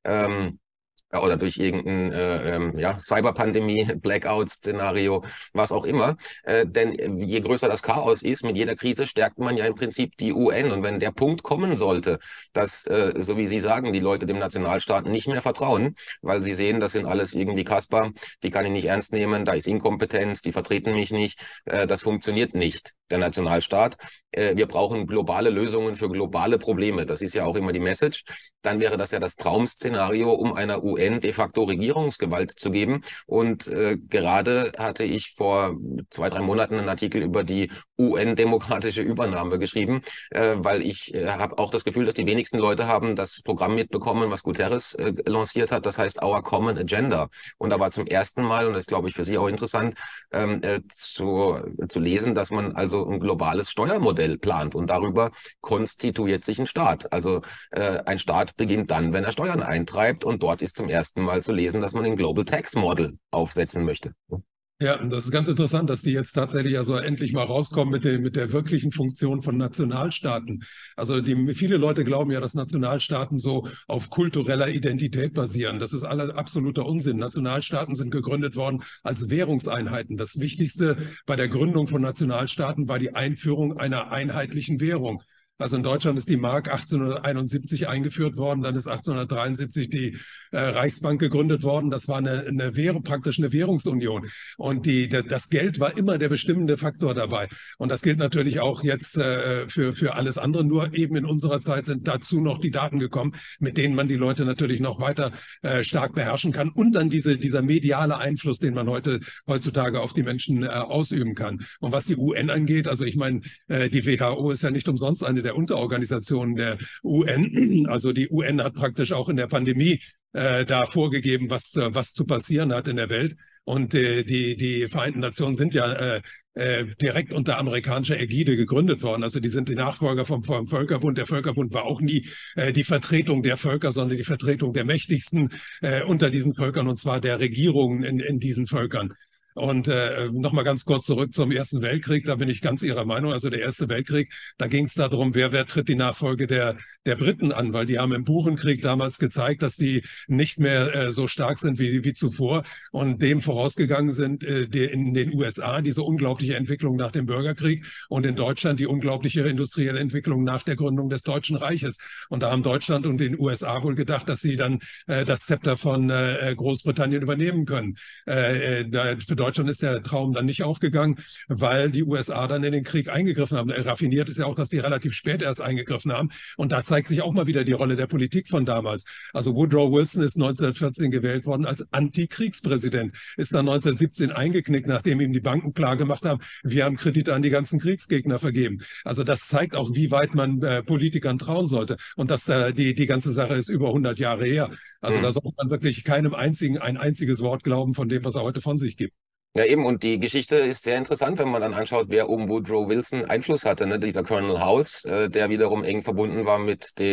oder durch irgendein Cyberpandemie, Blackout-Szenario, was auch immer. Denn je größer das Chaos ist, mit jeder Krise stärkt man ja im Prinzip die UN. Und wenn der Punkt kommen sollte, dass, so wie Sie sagen, die Leute dem Nationalstaat nicht mehr vertrauen, weil sie sehen, das sind alles irgendwie Kasper, die kann ich nicht ernst nehmen, da ist Inkompetenz, die vertreten mich nicht, das funktioniert nicht, der Nationalstaat. Wir brauchen globale Lösungen für globale Probleme. Das ist ja auch immer die Message. Dann wäre das ja das Traum-Szenario, um einer UN de facto Regierungsgewalt zu geben. Und gerade hatte ich vor 2-3 Monaten einen Artikel über die UN-demokratische Übernahme geschrieben, weil ich habe auch das Gefühl, dass die wenigsten Leute haben das Programm mitbekommen, was Guterres lanciert hat. Das heißt Our Common Agenda. Und da war zum ersten Mal, und das ist, glaube ich, für Sie auch interessant, zu lesen, dass man also also ein globales Steuermodell plant. Und darüber konstituiert sich ein Staat. Also ein Staat beginnt dann, wenn er Steuern eintreibt. Und dort ist zum ersten Mal zu lesen, dass man ein Global Tax Model aufsetzen möchte. Ja, und das ist ganz interessant, dass die jetzt tatsächlich also endlich mal rauskommen mit der wirklichen Funktion von Nationalstaaten. Also viele Leute glauben ja, dass Nationalstaaten so auf kultureller Identität basieren. Das ist absoluter Unsinn. Nationalstaaten sind gegründet worden als Währungseinheiten. Das Wichtigste bei der Gründung von Nationalstaaten war die Einführung einer einheitlichen Währung. Also in Deutschland ist die Mark 1871 eingeführt worden, dann ist 1873 die Reichsbank gegründet worden. Das war eine Währung, praktisch eine Währungsunion. Und das Geld war immer der bestimmende Faktor dabei. Und das gilt natürlich auch jetzt für alles andere. Nur eben in unserer Zeit sind dazu noch die Daten gekommen, mit denen man die Leute natürlich noch weiter stark beherrschen kann. Und dann dieser mediale Einfluss, den man heutzutage auf die Menschen ausüben kann. Und was die UN angeht, also ich meine, die WHO ist ja nicht umsonst eine der Unterorganisationen der UN. Also die UN hat praktisch auch in der Pandemie da vorgegeben, was zu passieren hat in der Welt. Und die Vereinten Nationen sind ja direkt unter amerikanischer Ägide gegründet worden. Also die sind die Nachfolger vom Völkerbund. Der Völkerbund war auch nie die Vertretung der Völker, sondern die Vertretung der Mächtigsten unter diesen Völkern, und zwar der Regierungen in diesen Völkern. Und nochmal ganz kurz zurück zum Ersten Weltkrieg, da bin ich ganz Ihrer Meinung. Also der Erste Weltkrieg, da ging es darum, wer tritt die Nachfolge der Briten an, weil die haben im Burenkrieg damals gezeigt, dass die nicht mehr so stark sind wie zuvor, und dem vorausgegangen sind in den USA diese unglaubliche Entwicklung nach dem Bürgerkrieg und in Deutschland die unglaubliche industrielle Entwicklung nach der Gründung des Deutschen Reiches. Und da haben Deutschland und den USA wohl gedacht, dass sie dann das Zepter von Großbritannien übernehmen können. Für Deutschland ist der Traum dann nicht aufgegangen, weil die USA dann in den Krieg eingegriffen haben. Raffiniert ist ja auch, dass die relativ spät erst eingegriffen haben. Und da zeigt sich auch mal wieder die Rolle der Politik von damals. Also Woodrow Wilson ist 1914 gewählt worden als Antikriegspräsident, ist dann 1917 eingeknickt, nachdem ihm die Banken klargemacht haben, wir haben Kredite an die ganzen Kriegsgegner vergeben. Also das zeigt auch, wie weit man Politikern trauen sollte. Und dass die ganze Sache ist über 100 Jahre her. Also da sollte man wirklich keinem einzigen ein einziges Wort glauben von dem, was er heute von sich gibt. Ja, eben, und die Geschichte ist sehr interessant, wenn man dann anschaut, wer um Woodrow Wilson Einfluss hatte. Ne? Dieser Colonel House, der wiederum eng verbunden war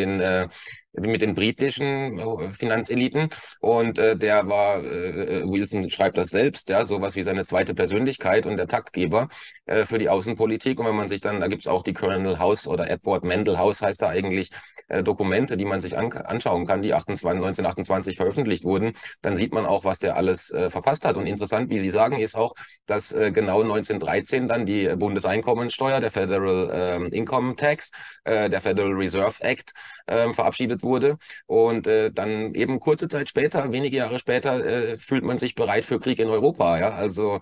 mit den britischen Finanzeliten, und der war, Wilson schreibt das selbst, ja, sowas wie seine zweite Persönlichkeit und der Taktgeber für die Außenpolitik. Und wenn man sich dann, da gibt's auch die Colonel House oder Edward Mandell House heißt da eigentlich, Dokumente, die man sich anschauen kann, die 1928 veröffentlicht wurden, dann sieht man auch, was der alles verfasst hat. Und interessant, wie Sie sagen, ist auch, dass genau 1913 dann die Bundeseinkommensteuer, der Federal Income Tax, der Federal Reserve Act verabschiedet wurde. Und dann eben kurze Zeit später, wenige Jahre später, fühlt man sich bereit für Krieg in Europa. Ja? Also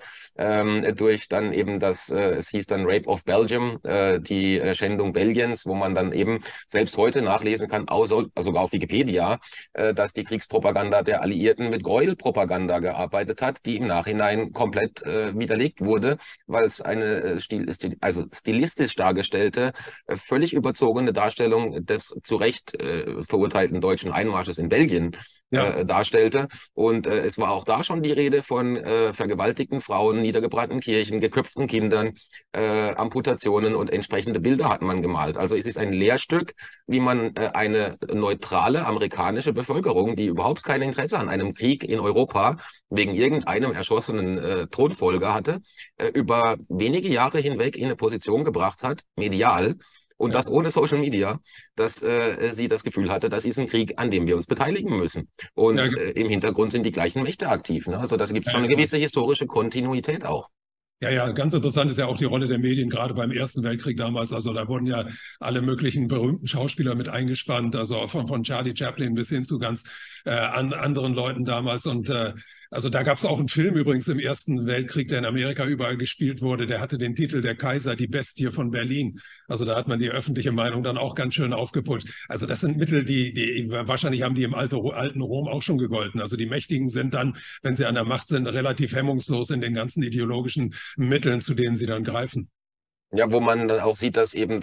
durch dann eben es hieß dann Rape of Belgium, die Schändung Belgiens, wo man dann eben selbst heute nachlesen kann, sogar auf Wikipedia, dass die Kriegspropaganda der Alliierten mit Gräuelpropaganda gearbeitet hat, die im Nachhinein komplett widerlegt wurde, weil es eine stilistisch dargestellte, völlig überzogene Darstellung des zu Recht verurteilten deutschen Einmarsches in Belgien darstellte. Und es war auch da schon die Rede von vergewaltigten Frauen, niedergebrannten Kirchen, geköpften Kindern, Amputationen, und entsprechende Bilder hat man gemalt. Also es ist ein Lehrstück, wie man eine neutrale amerikanische Bevölkerung, die überhaupt kein Interesse an einem Krieg in Europa wegen irgendeinem erschossenen Thronfolger hatte, über wenige Jahre hinweg in eine Position gebracht hat, medial, und das ohne Social Media, dass sie das Gefühl hatte, das ist ein Krieg, an dem wir uns beteiligen müssen. Und im Hintergrund sind die gleichen Mächte aktiv. Ne? Also da gibt es schon eine gewisse historische Kontinuität auch. Ja, ganz interessant ist ja auch die Rolle der Medien, gerade beim Ersten Weltkrieg damals. Also da wurden ja alle möglichen berühmten Schauspieler mit eingespannt, also von Charlie Chaplin bis hin zu ganz anderen Leuten damals. Und also da gab es auch einen Film übrigens im Ersten Weltkrieg, der in Amerika überall gespielt wurde. Der hatte den Titel Der Kaiser, die Bestie von Berlin. Also da hat man die öffentliche Meinung dann auch ganz schön aufgeputscht. Also das sind Mittel, die wahrscheinlich haben die im alten Rom auch schon gegolten. Also die Mächtigen sind dann, wenn sie an der Macht sind, relativ hemmungslos in den ganzen ideologischen Mitteln, zu denen sie dann greifen. Ja, wo man dann auch sieht, dass eben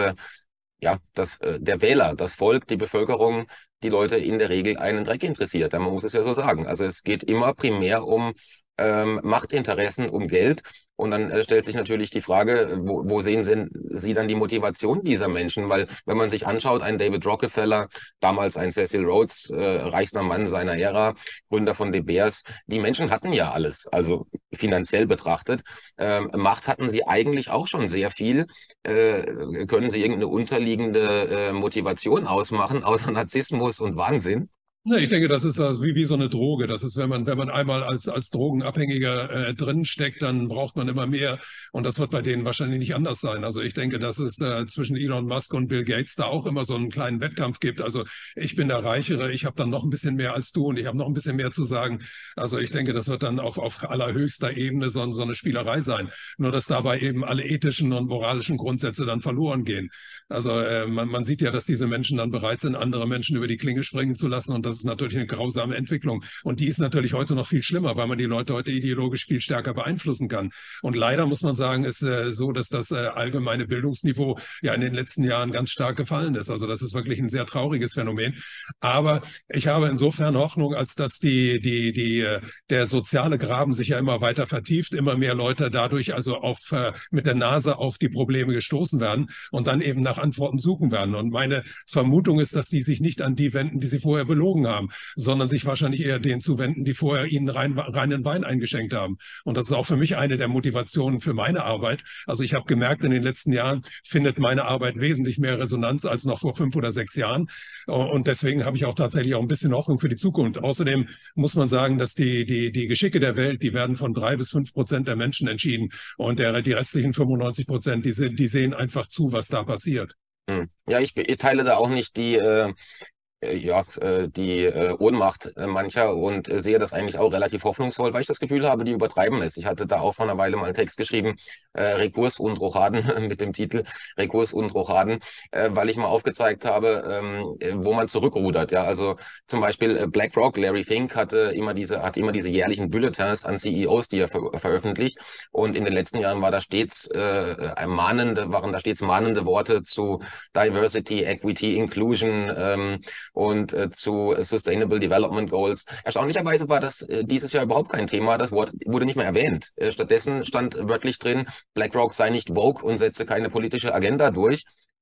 der Wähler, das Volk, die Bevölkerung, die Leute in der Regel einen Dreck interessiert. Man muss es ja so sagen. Also es geht immer primär um Machtinteressen, um Geld. Und dann stellt sich natürlich die Frage, wo sehen Sie dann die Motivation dieser Menschen? Weil wenn man sich anschaut, ein David Rockefeller, damals ein Cecil Rhodes, reichster Mann seiner Ära, Gründer von De Beers, die Menschen hatten ja alles, also finanziell betrachtet. Macht hatten sie eigentlich auch schon sehr viel. Können Sie irgendeine unterliegende Motivation ausmachen, außer Narzissmus und Wahnsinn? Ne, ich denke, das ist also wie so eine Droge. Das ist, wenn man einmal als Drogenabhängiger drin steckt, dann braucht man immer mehr. Und das wird bei denen wahrscheinlich nicht anders sein. Also ich denke, dass es zwischen Elon Musk und Bill Gates da auch immer so einen kleinen Wettkampf gibt. Also ich bin der Reichere, ich habe dann noch ein bisschen mehr als du und ich habe noch ein bisschen mehr zu sagen. Also ich denke, das wird dann auf allerhöchster Ebene so eine Spielerei sein. Nur dass dabei eben alle ethischen und moralischen Grundsätze dann verloren gehen. Also man sieht ja, dass diese Menschen dann bereit sind, andere Menschen über die Klinge springen zu lassen, und das ist natürlich eine grausame Entwicklung. Und die ist natürlich heute noch viel schlimmer, weil man die Leute heute ideologisch viel stärker beeinflussen kann. Und leider muss man sagen, ist so, dass das allgemeine Bildungsniveau ja in den letzten Jahren ganz stark gefallen ist. Also das ist wirklich ein sehr trauriges Phänomen. Aber ich habe insofern Hoffnung, als dass der soziale Graben sich ja immer weiter vertieft, immer mehr Leute dadurch also mit der Nase auf die Probleme gestoßen werden und dann eben nach Antworten suchen werden. Und meine Vermutung ist, dass die sich nicht an die wenden, die sie vorher belogen haben, sondern sich wahrscheinlich eher denen zuwenden, die vorher ihnen reinen Wein eingeschenkt haben. Und das ist auch für mich eine der Motivationen für meine Arbeit. Also ich habe gemerkt, in den letzten Jahren findet meine Arbeit wesentlich mehr Resonanz als noch vor 5 oder 6 Jahren. Und deswegen habe ich auch tatsächlich auch ein bisschen Hoffnung für die Zukunft. Außerdem muss man sagen, dass die Geschicke der Welt, die werden von 3-5% der Menschen entschieden. Und die restlichen 95%, die sehen einfach zu, was da passiert. Ja, ich teile da auch nicht die Ohnmacht mancher und sehe das eigentlich auch relativ hoffnungsvoll, weil ich das Gefühl habe, die übertreiben es. Ich hatte da auch vor einer Weile mal einen Text geschrieben, Rekurs und Rochaden, mit dem Titel Rekurs und Rochaden, weil ich mal aufgezeigt habe, wo man zurückrudert. Ja, also zum Beispiel BlackRock, Larry Fink hat immer diese jährlichen Bulletins an CEOs, die er veröffentlicht. Und in den letzten Jahren waren da stets mahnende Worte zu Diversity, Equity, Inclusion, und zu Sustainable Development Goals. Erstaunlicherweise war das dieses Jahr überhaupt kein Thema. Das Wort wurde nicht mehr erwähnt. Stattdessen stand wörtlich drin, BlackRock sei nicht woke und setze keine politische Agenda durch.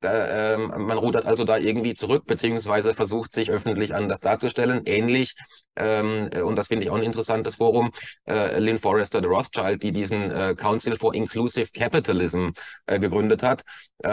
Man rudert also da irgendwie zurück, beziehungsweise versucht sich öffentlich anders darzustellen. Ähnlich, und das finde ich auch ein interessantes Forum, Lynn Forrester de Rothschild, die diesen Council for Inclusive Capitalism gegründet hat.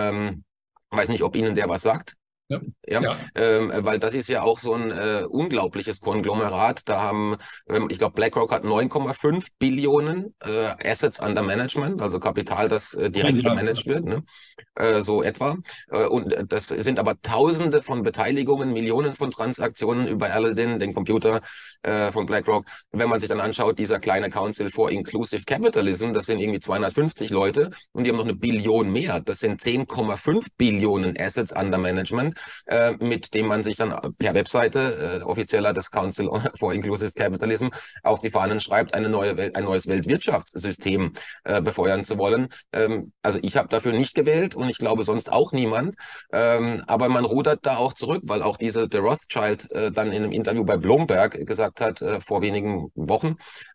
Weiß nicht, ob Ihnen der was sagt. Ja. Ja, Ja. weil das ist ja auch so ein unglaubliches Konglomerat. Da haben, ich glaube, BlackRock hat 9,5 Billionen Assets under Management, also Kapital, das direkt gemanagt wird, ne? So etwa. Und das sind aber Tausende von Beteiligungen, Millionen von Transaktionen über Aladdin, den Computer von BlackRock. Wenn man sich dann anschaut, dieser kleine Council for Inclusive Capitalism, das sind irgendwie 250 Leute und die haben noch eine Billion mehr. Das sind 10,5 Billionen Assets under Management, mit dem man sich dann per Webseite offizieller des Council for Inclusive Capitalism auf die Fahnen schreibt, ein neues Weltwirtschaftssystem befeuern zu wollen. Also ich habe dafür nicht gewählt und ich glaube sonst auch niemand. Aber man rudert da auch zurück, weil auch der Rothschild dann in einem Interview bei Bloomberg gesagt hat, vor wenigen Wochen,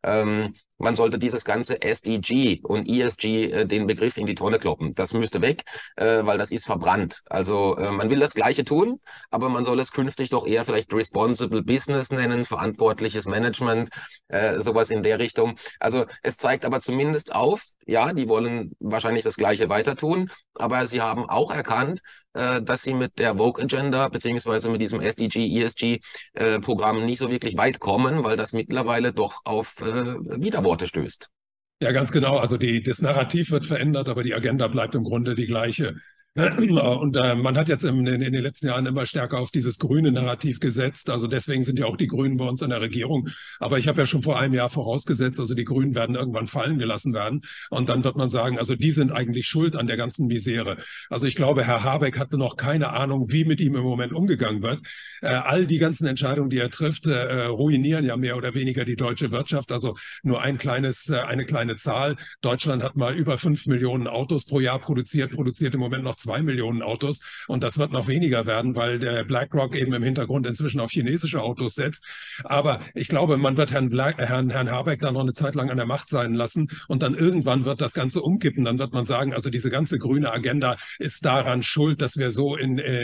man sollte dieses ganze SDG und ESG, den Begriff in die Tonne kloppen. Das müsste weg, weil das ist verbrannt. Also man will das Gleiche tun, aber man soll es künftig doch eher vielleicht Responsible Business nennen, verantwortliches Management, sowas in der Richtung. Also es zeigt aber zumindest auf, ja, die wollen wahrscheinlich das Gleiche weiter tun, aber sie haben auch erkannt, dass sie mit der Woke Agenda beziehungsweise mit diesem SDG, ESG-Programm nicht so wirklich weit kommen, weil das mittlerweile doch auf Widerworte stößt. Ja, ganz genau. Also das Narrativ wird verändert, aber die Agenda bleibt im Grunde die gleiche. Und man hat jetzt in den letzten Jahren immer stärker auf dieses grüne Narrativ gesetzt. Also deswegen sind ja auch die Grünen bei uns in der Regierung. Aber ich habe ja schon vor einem Jahr vorausgesetzt, also die Grünen werden irgendwann fallen gelassen werden. Und dann wird man sagen, also die sind eigentlich schuld an der ganzen Misere. Also ich glaube, Herr Habeck hatte noch keine Ahnung, wie mit ihm im Moment umgegangen wird. All die ganzen Entscheidungen, die er trifft, ruinieren ja mehr oder weniger die deutsche Wirtschaft. Also nur eine kleine Zahl. Deutschland hat mal über 5 Millionen Autos pro Jahr produziert im Moment noch 2 Millionen Autos und das wird noch weniger werden, weil der BlackRock eben im Hintergrund inzwischen auf chinesische Autos setzt. Aber ich glaube, man wird Herrn Habeck da noch eine Zeit lang an der Macht sein lassen und dann irgendwann wird das Ganze umkippen. Dann wird man sagen, also diese ganze grüne Agenda ist daran schuld, dass wir so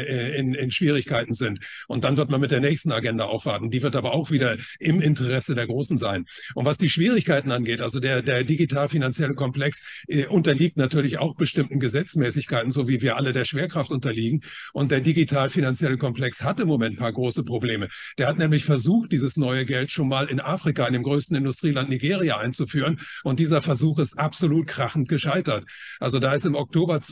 in Schwierigkeiten sind. Und dann wird man mit der nächsten Agenda aufwarten. Die wird aber auch wieder im Interesse der Großen sein. Und was die Schwierigkeiten angeht, also der digital-finanzielle Komplex unterliegt natürlich auch bestimmten Gesetzmäßigkeiten, so wie wir alle der Schwerkraft unterliegen. Und der digital-finanzielle Komplex hat im Moment ein paar große Probleme. Der hat nämlich versucht, dieses neue Geld schon mal in Afrika, in dem größten Industrieland Nigeria, einzuführen. Und dieser Versuch ist absolut krachend gescheitert. Also da ist im Oktober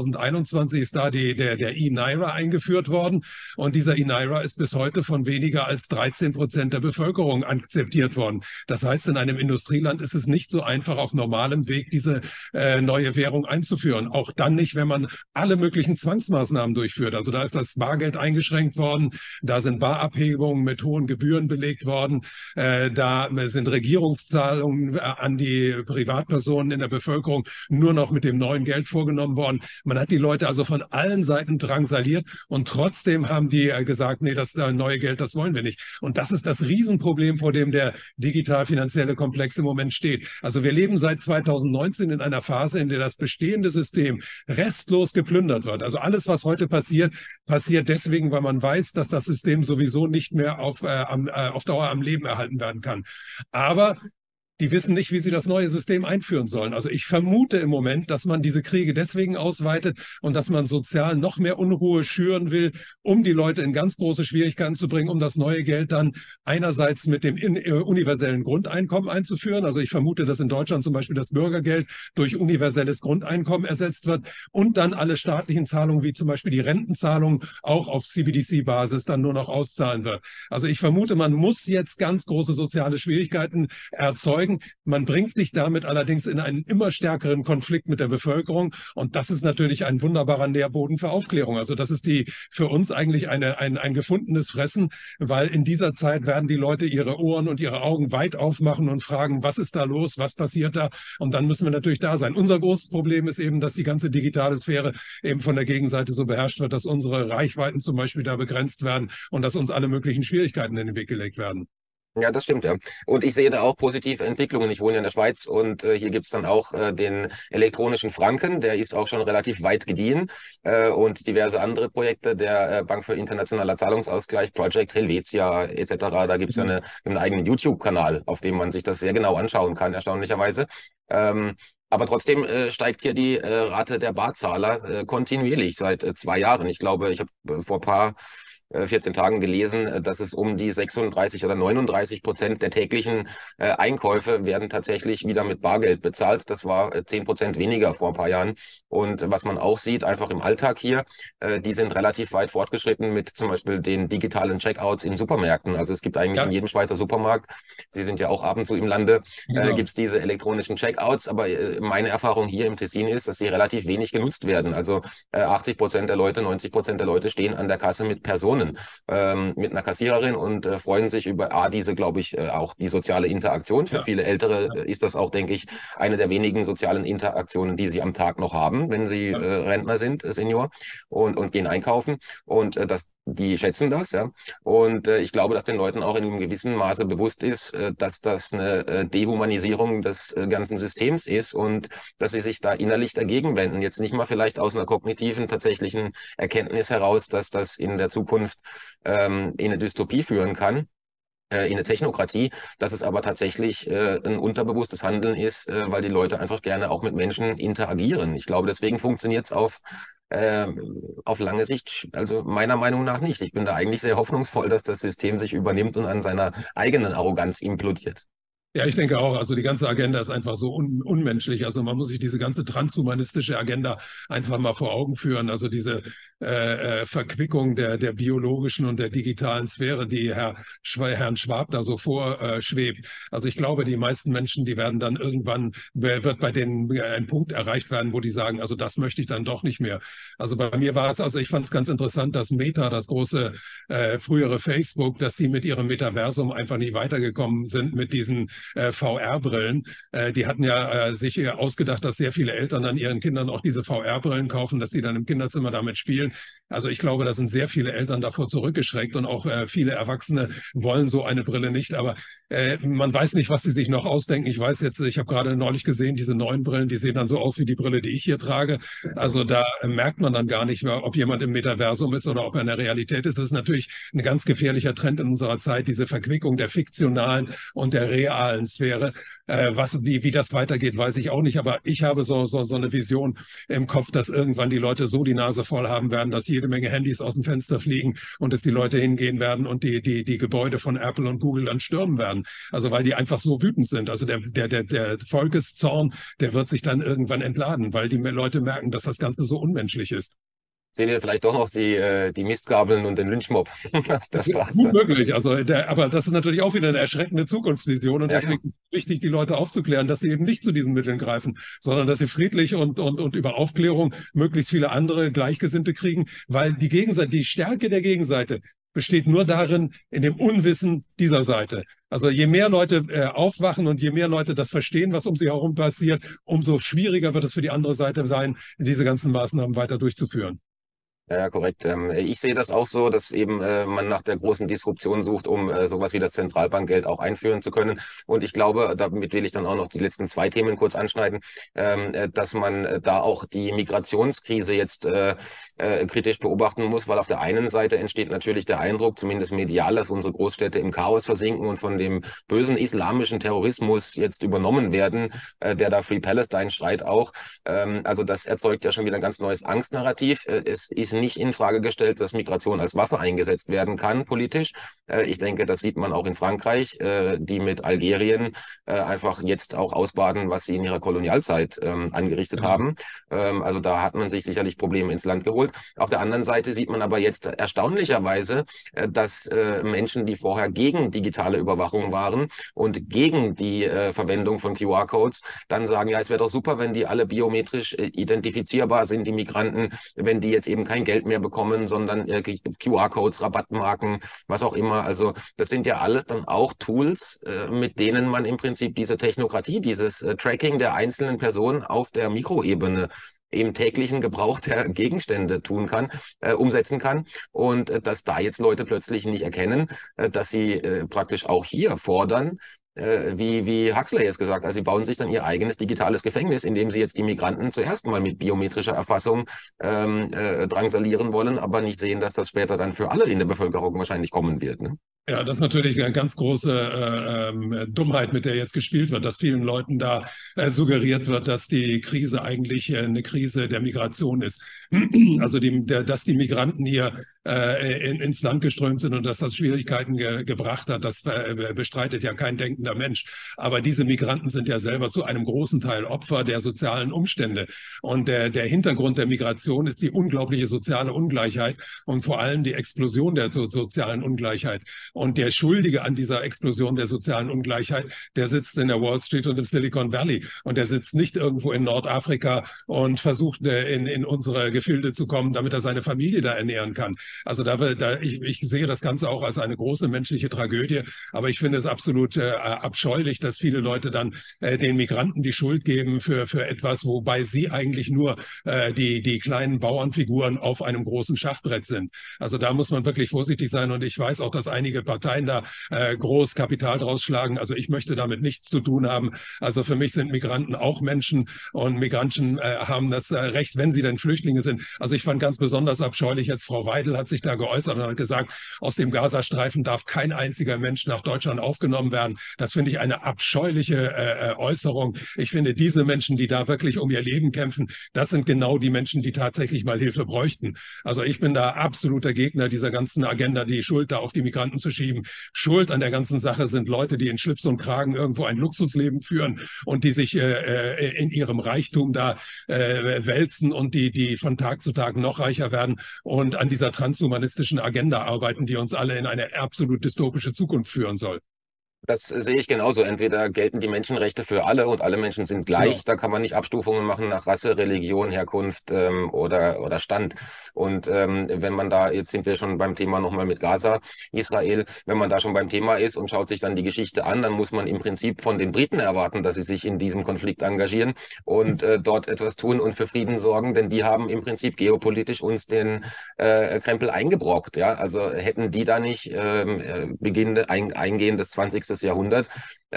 2021 ist da der E-Naira eingeführt worden. Und dieser E-Naira ist bis heute von weniger als 13% der Bevölkerung akzeptiert worden. Das heißt, in einem Industrieland ist es nicht so einfach, auf normalem Weg diese neue Währung einzuführen. Auch dann nicht, wenn man alle möglichen Zwangsmaßnahmen durchführt. Also da ist das Bargeld eingeschränkt worden, da sind Barabhebungen mit hohen Gebühren belegt worden, da sind Regierungszahlungen an die Privatpersonen in der Bevölkerung nur noch mit dem neuen Geld vorgenommen worden. Man hat die Leute also von allen Seiten drangsaliert und trotzdem haben die gesagt, nee, das neue Geld, das wollen wir nicht. Und das ist das Riesenproblem, vor dem der digital-finanzielle Komplex im Moment steht. Also wir leben seit 2019 in einer Phase, in der das bestehende System restlos geplündert wird. Also alles, was heute passiert, passiert deswegen, weil man weiß, dass das System sowieso nicht mehr auf Dauer am Leben erhalten werden kann. Aber die wissen nicht, wie sie das neue System einführen sollen. Also ich vermute im Moment, dass man diese Kriege deswegen ausweitet und dass man sozial noch mehr Unruhe schüren will, um die Leute in ganz große Schwierigkeiten zu bringen, um das neue Geld dann einerseits mit dem universellen Grundeinkommen einzuführen. Also ich vermute, dass in Deutschland zum Beispiel das Bürgergeld durch universelles Grundeinkommen ersetzt wird und dann alle staatlichen Zahlungen, wie zum Beispiel die Rentenzahlungen, auch auf CBDC-Basis dann nur noch auszahlen wird. Also ich vermute, man muss jetzt ganz große soziale Schwierigkeiten erzeugen. Man bringt sich damit allerdings in einen immer stärkeren Konflikt mit der Bevölkerung und das ist natürlich ein wunderbarer Nährboden für Aufklärung. Also das ist für uns eigentlich ein gefundenes Fressen, weil in dieser Zeit werden die Leute ihre Ohren und ihre Augen weit aufmachen und fragen, was ist da los, was passiert da? Und dann müssen wir natürlich da sein. Unser großes Problem ist eben, dass die ganze digitale Sphäre eben von der Gegenseite so beherrscht wird, dass unsere Reichweiten zum Beispiel da begrenzt werden und dass uns alle möglichen Schwierigkeiten in den Weg gelegt werden. Ja, das stimmt, ja. Und ich sehe da auch positive Entwicklungen. Ich wohne ja in der Schweiz und hier gibt's dann auch den elektronischen Franken, der ist auch schon relativ weit gediehen und diverse andere Projekte der Bank für internationaler Zahlungsausgleich, Project Helvetia etc. Da gibt's ja einen eigenen YouTube-Kanal, auf dem man sich das sehr genau anschauen kann, erstaunlicherweise. Aber trotzdem steigt hier die Rate der Barzahler kontinuierlich seit 2 Jahren. Ich glaube, ich habe vor 14 Tagen gelesen, dass es um die 36 oder 39% der täglichen Einkäufe werden tatsächlich wieder mit Bargeld bezahlt. Das war 10% weniger vor ein paar Jahren. Und was man auch sieht, einfach im Alltag hier, die sind relativ weit fortgeschritten mit zum Beispiel den digitalen Checkouts in Supermärkten. Also es gibt eigentlich in jedem Schweizer Supermarkt, Sie sind ja auch ab und zu im Lande, gibt es diese elektronischen Checkouts. Aber meine Erfahrung hier im Tessin ist, dass sie relativ wenig genutzt werden. Also 80% der Leute, 90% der Leute stehen an der Kasse mit Personen. Mit einer Kassiererin und freuen sich über diese, glaube ich, auch die soziale Interaktion. Für viele Ältere ist das auch, denke ich, eine der wenigen sozialen Interaktionen, die sie am Tag noch haben, wenn sie Rentner sind, Senior, und gehen einkaufen. Und die schätzen das, ja. Und ich glaube, dass den Leuten auch in einem gewissen Maße bewusst ist, dass das eine Dehumanisierung des ganzen Systems ist und dass sie sich da innerlich dagegen wenden. Jetzt nicht mal vielleicht aus einer kognitiven, tatsächlichen Erkenntnis heraus, dass das in der Zukunft in eine Dystopie führen kann, in eine Technokratie, dass es aber tatsächlich ein unterbewusstes Handeln ist, weil die Leute einfach gerne auch mit Menschen interagieren. Ich glaube, deswegen funktioniert es auf lange Sicht, also meiner Meinung nach nicht. Ich bin da eigentlich sehr hoffnungsvoll, dass das System sich übernimmt und an seiner eigenen Arroganz implodiert. Ja, ich denke auch, also die ganze Agenda ist einfach so unmenschlich. Also man muss sich diese ganze transhumanistische Agenda einfach mal vor Augen führen. Also diese Verquickung der biologischen und der digitalen Sphäre, die Herrn Schwab da so vorschwebt. Also ich glaube, die meisten Menschen, die werden dann irgendwann, wird bei denen ein Punkt erreicht werden, wo die sagen, also das möchte ich dann doch nicht mehr. Also bei mir war es, also ich fand es ganz interessant, dass Meta, das große frühere Facebook, dass die mit ihrem Metaversum einfach nicht weitergekommen sind mit diesen VR-Brillen. Die hatten ja sich ausgedacht, dass sehr viele Eltern dann ihren Kindern auch diese VR-Brillen kaufen, dass sie dann im Kinderzimmer damit spielen. Also ich glaube, da sind sehr viele Eltern davor zurückgeschreckt und auch viele Erwachsene wollen so eine Brille nicht. Aber man weiß nicht, was sie sich noch ausdenken. Ich weiß jetzt, ich habe gerade neulich gesehen, diese neuen Brillen, die sehen dann so aus wie die Brille, die ich hier trage. Also da merkt man dann gar nicht mehr, ob jemand im Metaversum ist oder ob er in der Realität ist. Das ist natürlich ein ganz gefährlicher Trend in unserer Zeit, diese Verquickung der fiktionalen und der realen Sphäre. Wie das weitergeht, weiß ich auch nicht. Aber ich habe so eine Vision im Kopf, dass irgendwann die Leute so die Nase voll haben werden, dass jede Menge Handys aus dem Fenster fliegen und dass die Leute hingehen werden und die Gebäude von Apple und Google dann stürmen werden. Also weil die einfach so wütend sind. Also der Volkeszorn, der wird sich dann irgendwann entladen, weil die Leute merken, dass das Ganze so unmenschlich ist. Sehen wir vielleicht doch noch die Mistgabeln und den Lynchmob auf der Straße. Gut möglich. Also aber das ist natürlich auch wieder eine erschreckende Zukunftsvision und deswegen ist es wichtig, die Leute aufzuklären, dass sie eben nicht zu diesen Mitteln greifen, sondern dass sie friedlich und über Aufklärung möglichst viele andere Gleichgesinnte kriegen, weil die Stärke der Gegenseite besteht nur darin, in dem Unwissen dieser Seite. Also je mehr Leute aufwachen und je mehr Leute das verstehen, was um sie herum passiert, umso schwieriger wird es für die andere Seite sein, diese ganzen Maßnahmen weiter durchzuführen. Ja, korrekt. Ich sehe das auch so, dass eben man nach der großen Disruption sucht, um sowas wie das Zentralbankgeld auch einführen zu können. Und ich glaube, damit will ich dann auch noch die letzten zwei Themen kurz anschneiden, dass man da auch die Migrationskrise jetzt kritisch beobachten muss, weil auf der einen Seite entsteht natürlich der Eindruck, zumindest medial, dass unsere Großstädte im Chaos versinken und von dem bösen islamischen Terrorismus jetzt übernommen werden, der da Free Palestine schreit auch. Also das erzeugt ja schon wieder ein ganz neues Angstnarrativ. Es ist nicht in Frage gestellt, dass Migration als Waffe eingesetzt werden kann, politisch. Ich denke, das sieht man auch in Frankreich, die mit Algerien einfach jetzt auch ausbaden, was sie in ihrer Kolonialzeit angerichtet haben. Also da hat man sich sicherlich Probleme ins Land geholt. Auf der anderen Seite sieht man aber jetzt erstaunlicherweise, dass Menschen, die vorher gegen digitale Überwachung waren und gegen die Verwendung von QR-Codes, dann sagen, ja, es wäre doch super, wenn die alle biometrisch identifizierbar sind, die Migranten, wenn die jetzt eben kein Geld mehr bekommen, sondern QR-Codes, Rabattmarken, was auch immer. Also das sind ja alles dann auch Tools, mit denen man im Prinzip diese Technokratie, dieses Tracking der einzelnen Personen auf der Mikroebene im täglichen Gebrauch der Gegenstände tun kann, umsetzen kann. Und dass da jetzt Leute plötzlich nicht erkennen, dass sie praktisch auch hier fordern, wie Huxley es gesagt hat, also sie bauen sich dann ihr eigenes digitales Gefängnis, indem sie jetzt die Migranten zuerst mal mit biometrischer Erfassung drangsalieren wollen, aber nicht sehen, dass das später dann für alle in der Bevölkerung wahrscheinlich kommen wird. Ne? Ja, das ist natürlich eine ganz große Dummheit, mit der jetzt gespielt wird, dass vielen Leuten da suggeriert wird, dass die Krise eigentlich eine Krise der Migration ist. Also dass die Migranten hier ins Land geströmt sind und dass das Schwierigkeiten gebracht hat, das bestreitet ja kein denkender Mensch. Aber diese Migranten sind ja selber zu einem großen Teil Opfer der sozialen Umstände. Und der Hintergrund der Migration ist die unglaubliche soziale Ungleichheit und vor allem die Explosion der sozialen Ungleichheit. Und der Schuldige an dieser Explosion der sozialen Ungleichheit, der sitzt in der Wall Street und im Silicon Valley. Und der sitzt nicht irgendwo in Nordafrika und versucht in unsere Gefilde zu kommen, damit er seine Familie da ernähren kann. Also ich sehe das Ganze auch als eine große menschliche Tragödie. Aber ich finde es absolut abscheulich, dass viele Leute dann den Migranten die Schuld geben für etwas, wobei sie eigentlich nur die kleinen Bauernfiguren auf einem großen Schachbrett sind. Also da muss man wirklich vorsichtig sein. Und ich weiß auch, dass einige Parteien da groß Kapital draus schlagen. Also ich möchte damit nichts zu tun haben. Also für mich sind Migranten auch Menschen und Migranten haben das Recht, wenn sie denn Flüchtlinge sind. Also ich fand ganz besonders abscheulich, jetzt Frau Weidel hat sich da geäußert und hat gesagt, aus dem Gazastreifen darf kein einziger Mensch nach Deutschland aufgenommen werden. Das finde ich eine abscheuliche Äußerung. Ich finde, diese Menschen, die da wirklich um ihr Leben kämpfen, das sind genau die Menschen, die tatsächlich mal Hilfe bräuchten. Also ich bin da absoluter Gegner dieser ganzen Agenda, die Schuld da auf die Migranten zu schieben. Schuld an der ganzen Sache sind Leute, die in Schlips und Kragen irgendwo ein Luxusleben führen und die sich in ihrem Reichtum da wälzen und die von Tag zu Tag noch reicher werden und an dieser transhumanistischen Agenda arbeiten, die uns alle in eine absolut dystopische Zukunft führen soll. Das sehe ich genauso. Entweder gelten die Menschenrechte für alle und alle Menschen sind Genau. gleich. Da kann man nicht Abstufungen machen nach Rasse, Religion, Herkunft oder Stand. Und wenn man da, jetzt sind wir schon beim Thema nochmal mit Gaza, Israel, wenn man da schon beim Thema ist und schaut sich dann die Geschichte an, dann muss man im Prinzip von den Briten erwarten, dass sie sich in diesem Konflikt engagieren und dort etwas tun und für Frieden sorgen, denn die haben im Prinzip geopolitisch uns den Krempel eingebrockt. Ja? Also hätten die da nicht eingehend des 20. Jahrhundert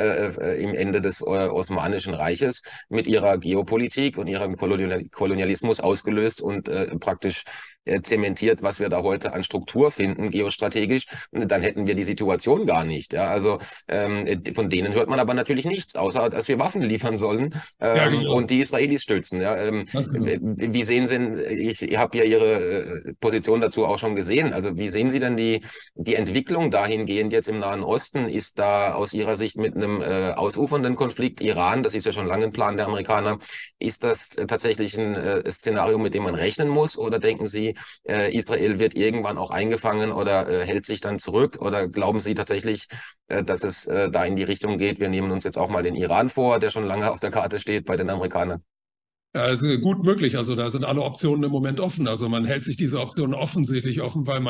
im Ende des Osmanischen Reiches mit ihrer Geopolitik und ihrem Kolonialismus ausgelöst und praktisch zementiert, was wir da heute an Struktur finden, geostrategisch, dann hätten wir die Situation gar nicht. Ja? Also von denen hört man aber natürlich nichts, außer dass wir Waffen liefern sollen Ja, genau. und die Israelis stützen. Ja? Ganz genau. Wie sehen Sie, ich habe ja Ihre Position dazu auch schon gesehen, also wie sehen Sie denn die Entwicklung dahingehend jetzt im Nahen Osten? Ist da aus Ihrer Sicht mit einem ausufernden Konflikt Iran, das ist ja schon lange ein Plan der Amerikaner, ist das tatsächlich ein Szenario, mit dem man rechnen muss? Oder denken Sie, Israel wird irgendwann auch eingefangen oder hält sich dann zurück? Oder glauben Sie tatsächlich, dass es da in die Richtung geht? Wir nehmen uns jetzt auch mal den Iran vor, der schon lange auf der Karte steht bei den Amerikanern. Also gut möglich. Also da sind alle Optionen im Moment offen. Also man hält sich diese Optionen offensichtlich offen, weil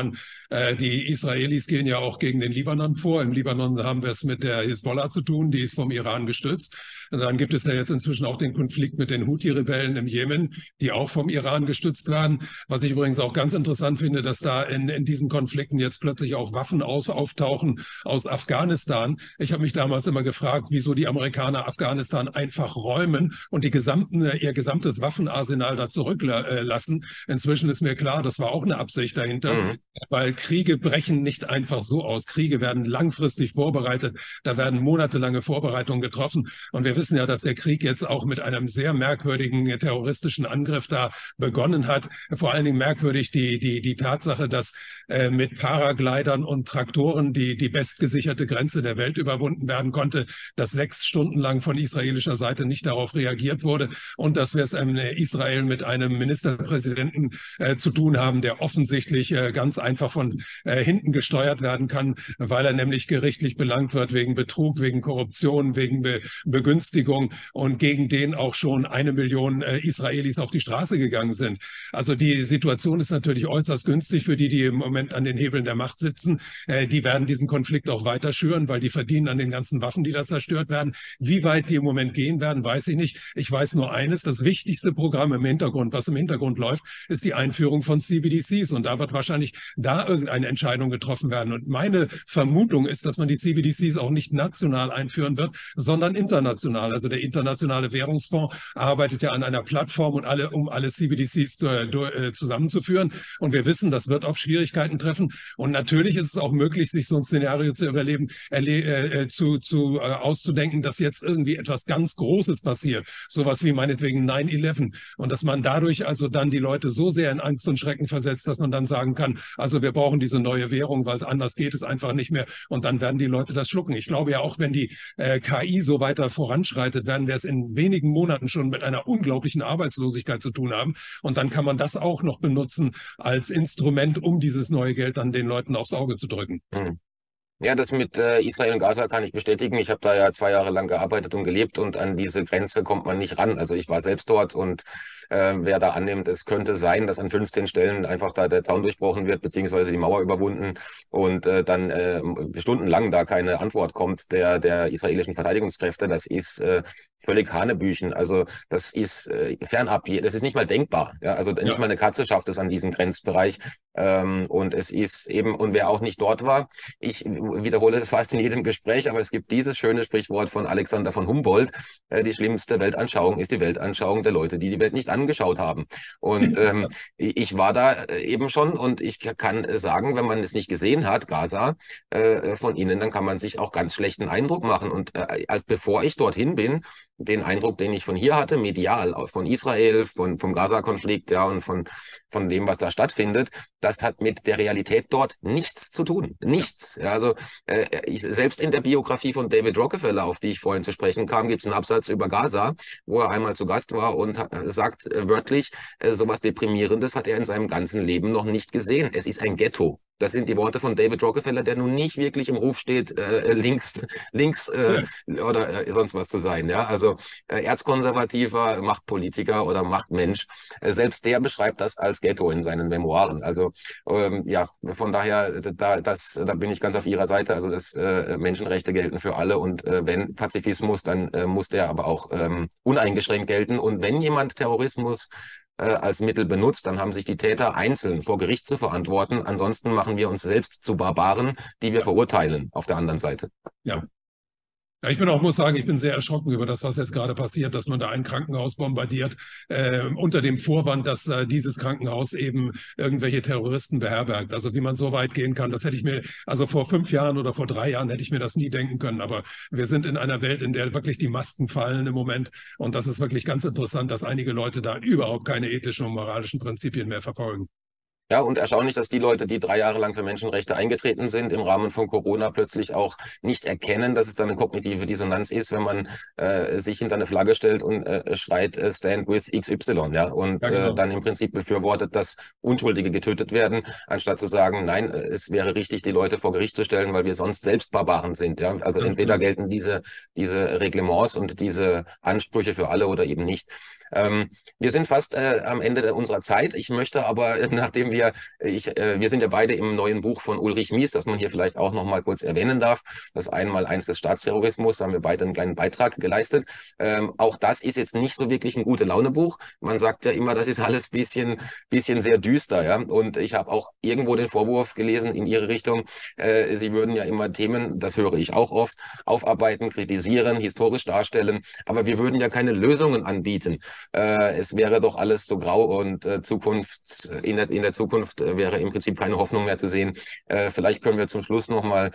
die Israelis gehen ja auch gegen den Libanon vor. Im Libanon haben wir es mit der Hisbollah zu tun, die ist vom Iran gestützt. Und dann gibt es ja jetzt inzwischen auch den Konflikt mit den Houthi-Rebellen im Jemen, die auch vom Iran gestützt werden. Was ich übrigens auch ganz interessant finde, dass da in diesen Konflikten jetzt plötzlich auch Waffen auftauchen aus Afghanistan. Ich habe mich damals immer gefragt, wieso die Amerikaner Afghanistan einfach räumen und ihr gesamtes Waffenarsenal da zurücklassen. Inzwischen ist mir klar, das war auch eine Absicht dahinter, Mhm. weil Kriege brechen nicht einfach so aus. Kriege werden langfristig vorbereitet. Da werden monatelange Vorbereitungen getroffen. Und wir wissen ja, dass der Krieg jetzt auch mit einem sehr merkwürdigen terroristischen Angriff da begonnen hat. Vor allen Dingen merkwürdig die Tatsache, dass mit Paraglidern und Traktoren die bestgesicherte Grenze der Welt überwunden werden konnte, dass 6 Stunden lang von israelischer Seite nicht darauf reagiert wurde und dass wir es in Israel mit einem Ministerpräsidenten zu tun haben, der offensichtlich ganz einfach von hinten gesteuert werden kann, weil er nämlich gerichtlich belangt wird wegen Betrug, wegen Korruption, wegen Begünstigung und gegen den auch schon 1 Million Israelis auf die Straße gegangen sind. Also die Situation ist natürlich äußerst günstig für die im Moment an den Hebeln der Macht sitzen. Die werden diesen Konflikt auch weiter schüren, weil die verdienen an den ganzen Waffen, die da zerstört werden. Wie weit die im Moment gehen werden, weiß ich nicht. Ich weiß nur eines, das wichtigste Programm im Hintergrund, was im Hintergrund läuft, ist die Einführung von CBDCs. Und da wird wahrscheinlich da irgendeine Entscheidung getroffen werden. Und meine Vermutung ist, dass man die CBDCs auch nicht national einführen wird, sondern international. Also der Internationale Währungsfonds arbeitet ja an einer Plattform um alle CBDCs zusammenzuführen. Und wir wissen, das wird auf Schwierigkeiten treffen. Und natürlich ist es auch möglich, sich so ein Szenario zu auszudenken, dass jetzt irgendwie etwas ganz Großes passiert. Sowas wie meinetwegen 9/11. Und dass man dadurch also dann die Leute so sehr in Angst und Schrecken versetzt, dass man dann sagen kann, also wir brauchen diese neue Währung, weil anders geht es einfach nicht mehr. Und dann werden die Leute das schlucken. Ich glaube ja auch, wenn die KI so weiter voranschreitet, werden wir es in wenigen Monaten schon mit einer unglaublichen Arbeitslosigkeit zu tun haben. Und dann kann man das auch noch benutzen als Instrument, um dieses neue Geld dann den Leuten aufs Auge zu drücken. Mhm. Ja, das mit Israel und Gaza kann ich bestätigen. Ich habe da ja 2 Jahre lang gearbeitet und gelebt und an diese Grenze kommt man nicht ran. Also ich war selbst dort und wer da annimmt, es könnte sein, dass an 15 Stellen einfach da der Zaun durchbrochen wird, beziehungsweise die Mauer überwunden und dann stundenlang da keine Antwort kommt der israelischen Verteidigungskräfte, das ist völlig Hanebüchen. Also das ist fernab, das ist nicht mal denkbar. Ja? Also nicht mal eine Katze schafft es an diesen Grenzbereich. Und es ist eben, und wer auch nicht dort war, ich wiederhole es fast in jedem Gespräch, aber es gibt dieses schöne Sprichwort von Alexander von Humboldt, die schlimmste Weltanschauung ist die Weltanschauung der Leute, die die Welt nicht angeschaut haben. Und ich war da eben schon und ich kann sagen, wenn man es nicht gesehen hat, Gaza, von innen, dann kann man sich auch ganz schlechten Eindruck machen. Und bevor ich dorthin bin, den Eindruck, den ich von hier hatte, medial, von Israel, vom Gaza-Konflikt, ja, und von dem, was da stattfindet, das hat mit der Realität dort nichts zu tun. Nichts. Ja, also selbst in der Biografie von David Rockefeller, auf die ich vorhin zu sprechen kam, gibt es einen Absatz über Gaza, wo er einmal zu Gast war und sagt wörtlich, sowas Deprimierendes hat er in seinem ganzen Leben noch nicht gesehen. Es ist ein Ghetto. Das sind die Worte von David Rockefeller, der nun nicht wirklich im Ruf steht, links oder sonst was zu sein. Ja, also erzkonservativer Machtpolitiker oder Machtmensch. Selbst der beschreibt das als Ghetto in seinen Memoiren. Also ja, von daher, da bin ich ganz auf Ihrer Seite. Also dass Menschenrechte gelten für alle und wenn Pazifismus, dann muss der aber auch uneingeschränkt gelten. Und wenn jemand Terrorismus als Mittel benutzt, dann haben sich die Täter einzeln vor Gericht zu verantworten. Ansonsten machen wir uns selbst zu Barbaren, die wir verurteilen auf der anderen Seite. Ja. Ja, muss sagen, ich bin sehr erschrocken über das, was jetzt gerade passiert, dass man da ein Krankenhaus bombardiert, unter dem Vorwand, dass dieses Krankenhaus eben irgendwelche Terroristen beherbergt. Also wie man so weit gehen kann, das hätte ich mir, also vor 5 Jahren oder vor 3 Jahren hätte ich mir das nie denken können. Aber wir sind in einer Welt, in der wirklich die Masken fallen im Moment. Und das ist wirklich ganz interessant, dass einige Leute da überhaupt keine ethischen und moralischen Prinzipien mehr verfolgen. Ja, und erstaunlich, dass die Leute, die 3 Jahre lang für Menschenrechte eingetreten sind, im Rahmen von Corona plötzlich auch nicht erkennen, dass es dann eine kognitive Dissonanz ist, wenn man sich hinter eine Flagge stellt und schreit, stand with XY, ja, und Ja, genau. dann im Prinzip befürwortet, dass Unschuldige getötet werden, anstatt zu sagen, nein, es wäre richtig, die Leute vor Gericht zu stellen, weil wir sonst selbst Barbaren sind, ja. Also Ganz entweder genau. gelten diese Reglements und diese Ansprüche für alle oder eben nicht. Wir sind fast am Ende unserer Zeit. Ich möchte aber, nachdem wir sind ja beide im neuen Buch von Ulrich Mies, das man hier vielleicht auch noch mal kurz erwähnen darf. Das Einmaleins des Staatsterrorismus, da haben wir beide einen kleinen Beitrag geleistet. Auch das ist jetzt nicht so wirklich ein Gute-Laune-Buch. Man sagt ja immer, das ist alles bisschen sehr düster, ja. Und ich habe auch irgendwo den Vorwurf gelesen in Ihre Richtung, Sie würden ja immer Themen, das höre ich auch oft, aufarbeiten, kritisieren, historisch darstellen, aber wir würden ja keine Lösungen anbieten. Es wäre doch alles so grau und in der Zukunft wäre im Prinzip keine Hoffnung mehr zu sehen. Vielleicht können wir zum Schluss nochmal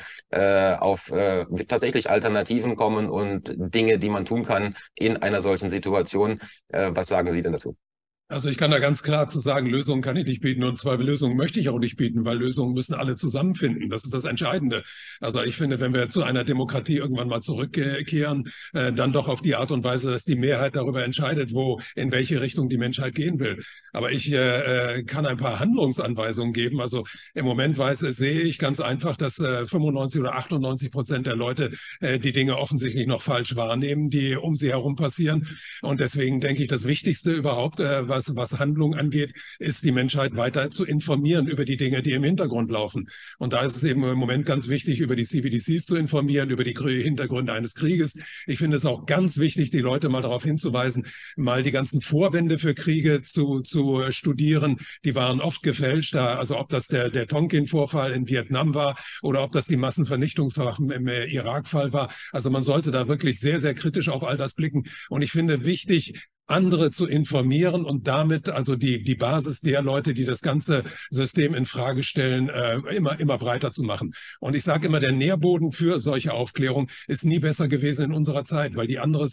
auf tatsächlich Alternativen kommen und Dinge, die man tun kann in einer solchen Situation. Was sagen Sie denn dazu? Also ich kann da ganz klar zu sagen, Lösungen kann ich nicht bieten und zwei Lösungen möchte ich auch nicht bieten, weil Lösungen müssen alle zusammenfinden. Das ist das Entscheidende. Also ich finde, wenn wir zu einer Demokratie irgendwann mal zurückkehren, dann doch auf die Art und Weise, dass die Mehrheit darüber entscheidet, in welche Richtung die Menschheit gehen will. Aber ich kann ein paar Handlungsanweisungen geben. Also im Moment sehe ich ganz einfach, dass 95 oder 98% der Leute die Dinge offensichtlich noch falsch wahrnehmen, die um sie herum passieren. Und deswegen denke ich, das Wichtigste überhaupt, was Handlung angeht, ist die Menschheit weiter zu informieren über die Dinge, die im Hintergrund laufen. Und da ist es eben im Moment ganz wichtig, über die CBDCs zu informieren, über die Hintergründe eines Krieges. Ich finde es auch ganz wichtig, die Leute mal darauf hinzuweisen, mal die ganzen Vorwände für Kriege zu studieren. Die waren oft gefälscht. Also ob das der Tonkin-Vorfall in Vietnam war oder ob das die Massenvernichtungswaffen im Irak-Fall war. Also man sollte da wirklich sehr, sehr kritisch auf all das blicken. Und ich finde wichtig, andere zu informieren und damit also die Basis der Leute, die das ganze System in Frage stellen, immer breiter zu machen. Und ich sage immer, der Nährboden für solche Aufklärung ist nie besser gewesen in unserer Zeit, weil die andere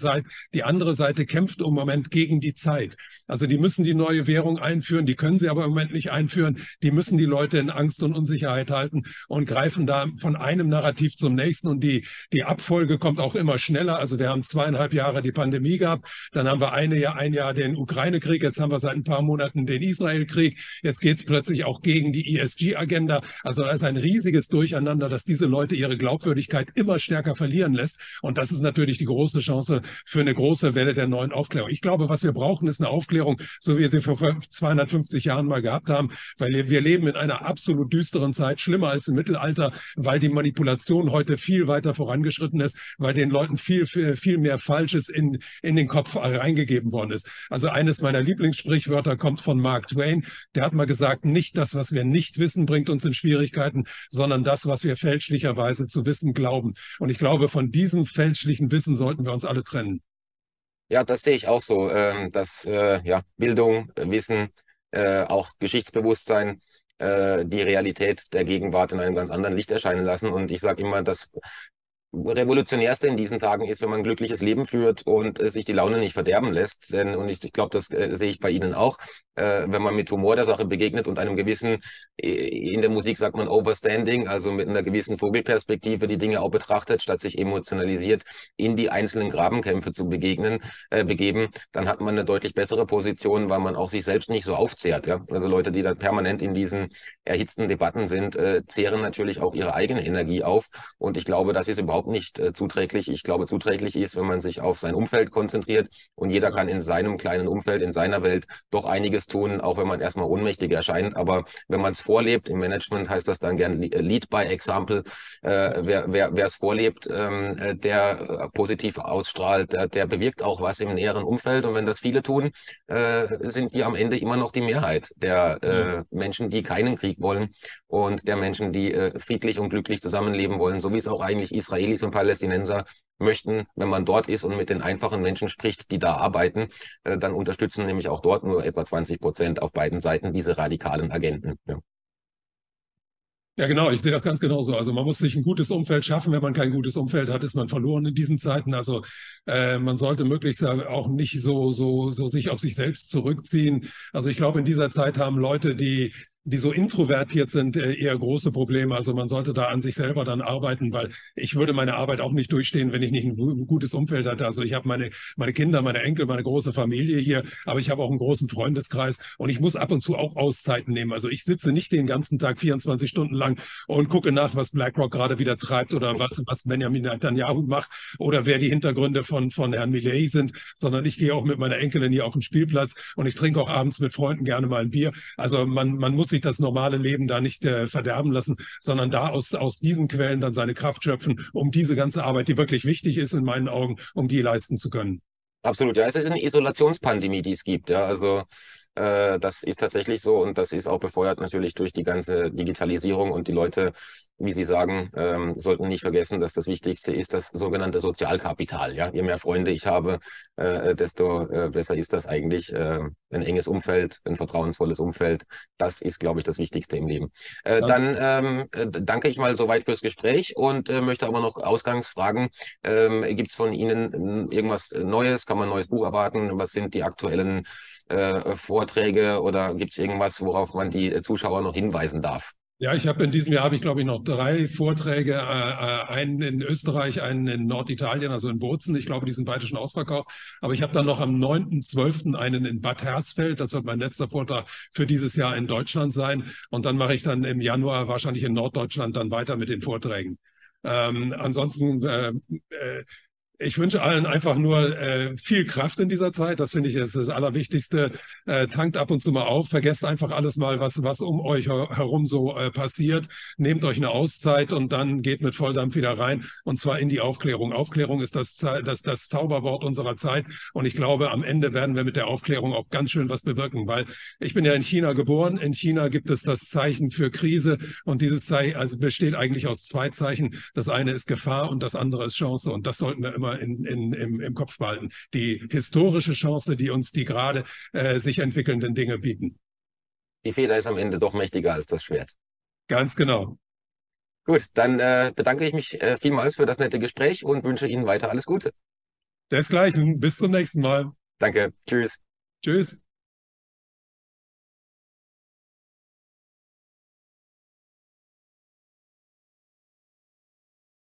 Seite kämpft im Moment gegen die Zeit. Also die müssen die neue Währung einführen, die können sie aber im Moment nicht einführen. Die müssen die Leute in Angst und Unsicherheit halten und greifen da von einem Narrativ zum nächsten. Und die Abfolge kommt auch immer schneller. Also wir haben 2,5 Jahre die Pandemie gehabt, dann haben wir ein Jahr den Ukraine-Krieg, jetzt haben wir seit ein paar Monaten den Israel-Krieg, jetzt geht es plötzlich auch gegen die ESG-Agenda. Also da ist ein riesiges Durcheinander, dass diese Leute ihre Glaubwürdigkeit immer stärker verlieren lässt. Und das ist natürlich die große Chance für eine große Welle der neuen Aufklärung. Ich glaube, was wir brauchen, ist eine Aufklärung, so wie wir sie vor 250 Jahren mal gehabt haben, weil wir leben in einer absolut düsteren Zeit, schlimmer als im Mittelalter, weil die Manipulation heute viel weiter vorangeschritten ist, weil den Leuten viel mehr Falsches in den Kopf reingegeben worden ist. Also eines meiner Lieblingssprichwörter kommt von Mark Twain. Der hat mal gesagt, nicht das, was wir nicht wissen, bringt uns in Schwierigkeiten, sondern das, was wir fälschlicherweise zu wissen glauben. Und ich glaube, von diesem fälschlichen Wissen sollten wir uns alle trennen. Ja, das sehe ich auch so, dass ja, Bildung, Wissen, auch Geschichtsbewusstsein die Realität der Gegenwart in einem ganz anderen Licht erscheinen lassen. Und ich sage immer, dass Revolutionärste in diesen Tagen ist, wenn man ein glückliches Leben führt und sich die Laune nicht verderben lässt. Denn, und ich glaube, das sehe ich bei Ihnen auch, wenn man mit Humor der Sache begegnet und einem gewissen, in der Musik sagt man Overstanding, also mit einer gewissen Vogelperspektive die Dinge auch betrachtet, statt sich emotionalisiert in die einzelnen Grabenkämpfe zu begeben, dann hat man eine deutlich bessere Position, weil man auch sich selbst nicht so aufzehrt. Ja? Also Leute, die da permanent in diesen erhitzten Debatten sind, zehren natürlich auch ihre eigene Energie auf. Und ich glaube, das ist überhaupt nicht zuträglich. Ich glaube, zuträglich ist, wenn man sich auf sein Umfeld konzentriert und jeder kann in seinem kleinen Umfeld, in seiner Welt doch einiges tun, auch wenn man erstmal ohnmächtig erscheint. Aber wenn man es vorlebt, im Management heißt das dann gern Lead by Example, wer es vorlebt, der positiv ausstrahlt, der bewirkt auch was im näheren Umfeld. Und wenn das viele tun, sind wir am Ende immer noch die Mehrheit der Menschen, die keinen Krieg wollen und der Menschen, die friedlich und glücklich zusammenleben wollen, so wie es auch eigentlich Israelis und Palästinenser möchten. Wenn man dort ist und mit den einfachen Menschen spricht, die da arbeiten, dann unterstützen nämlich auch dort nur etwa 20% auf beiden Seiten diese radikalen Agenten. Ja. Ja, genau, ich sehe das ganz genauso. Also man muss sich ein gutes Umfeld schaffen. Wenn man kein gutes Umfeld hat, ist man verloren in diesen Zeiten. Also man sollte möglichst auch nicht so sich auf sich selbst zurückziehen. Also ich glaube, in dieser Zeit haben Leute, die so introvertiert sind, eher große Probleme. Also man sollte da an sich selber dann arbeiten, weil ich würde meine Arbeit auch nicht durchstehen, wenn ich nicht ein gutes Umfeld hatte. Also ich habe meine Kinder, meine Enkel, meine große Familie hier, aber ich habe auch einen großen Freundeskreis und ich muss ab und zu auch Auszeiten nehmen. Also ich sitze nicht den ganzen Tag 24 Stunden lang und gucke nach, was BlackRock gerade wieder treibt oder was Benjamin Netanyahu macht oder wer die Hintergründe von Herrn Milei sind, sondern ich gehe auch mit meiner Enkelin hier auf den Spielplatz und ich trinke auch abends mit Freunden gerne mal ein Bier. Also man muss sich das normale Leben da nicht verderben lassen, sondern da aus diesen Quellen dann seine Kraft schöpfen, um diese ganze Arbeit, die wirklich wichtig ist in meinen Augen, um die leisten zu können. Absolut, ja, es ist eine Isolationspandemie, die es gibt, ja, also das ist tatsächlich so und das ist auch befeuert natürlich durch die ganze Digitalisierung und die Leute, wie Sie sagen, sollten nicht vergessen, dass das Wichtigste ist das sogenannte Sozialkapital. Ja, je mehr Freunde ich habe, desto besser ist das eigentlich. Ein enges Umfeld, ein vertrauensvolles Umfeld, das ist, glaube ich, das Wichtigste im Leben. Dann danke ich mal soweit fürs Gespräch und möchte aber noch ausgangs fragen, gibt es von Ihnen irgendwas Neues? Kann man ein neues Buch erwarten? Was sind die aktuellen Vorträge oder gibt es irgendwas, worauf man die Zuschauer noch hinweisen darf? Ja, in diesem Jahr habe ich, glaube ich, noch 3 Vorträge, einen in Österreich, einen in Norditalien, also in Bozen. Ich glaube, die sind beide schon ausverkauft. Aber ich habe dann noch am 9.12. einen in Bad Hersfeld. Das wird mein letzter Vortrag für dieses Jahr in Deutschland sein. Und dann mache ich dann im Januar wahrscheinlich in Norddeutschland dann weiter mit den Vorträgen. Ansonsten ich wünsche allen einfach nur viel Kraft in dieser Zeit. Das finde ich ist das Allerwichtigste. Tankt ab und zu mal auf. Vergesst einfach alles mal, was um euch herum so passiert. Nehmt euch eine Auszeit und dann geht mit Volldampf wieder rein. Und zwar in die Aufklärung. Aufklärung ist das Zauberwort unserer Zeit. Und ich glaube, am Ende werden wir mit der Aufklärung auch ganz schön was bewirken. Weil ich bin ja in China geboren. In China gibt es das Zeichen für Krise. Und dieses Zeichen besteht eigentlich aus 2 Zeichen. Das eine ist Gefahr und das andere ist Chance. Und das sollten wir immer im Kopf behalten. Die historische Chance, die uns die gerade sich entwickelnden Dinge bieten. Die Feder ist am Ende doch mächtiger als das Schwert. Ganz genau. Gut, dann bedanke ich mich vielmals für das nette Gespräch und wünsche Ihnen weiter alles Gute. Desgleichen. Bis zum nächsten Mal. Danke. Tschüss. Tschüss.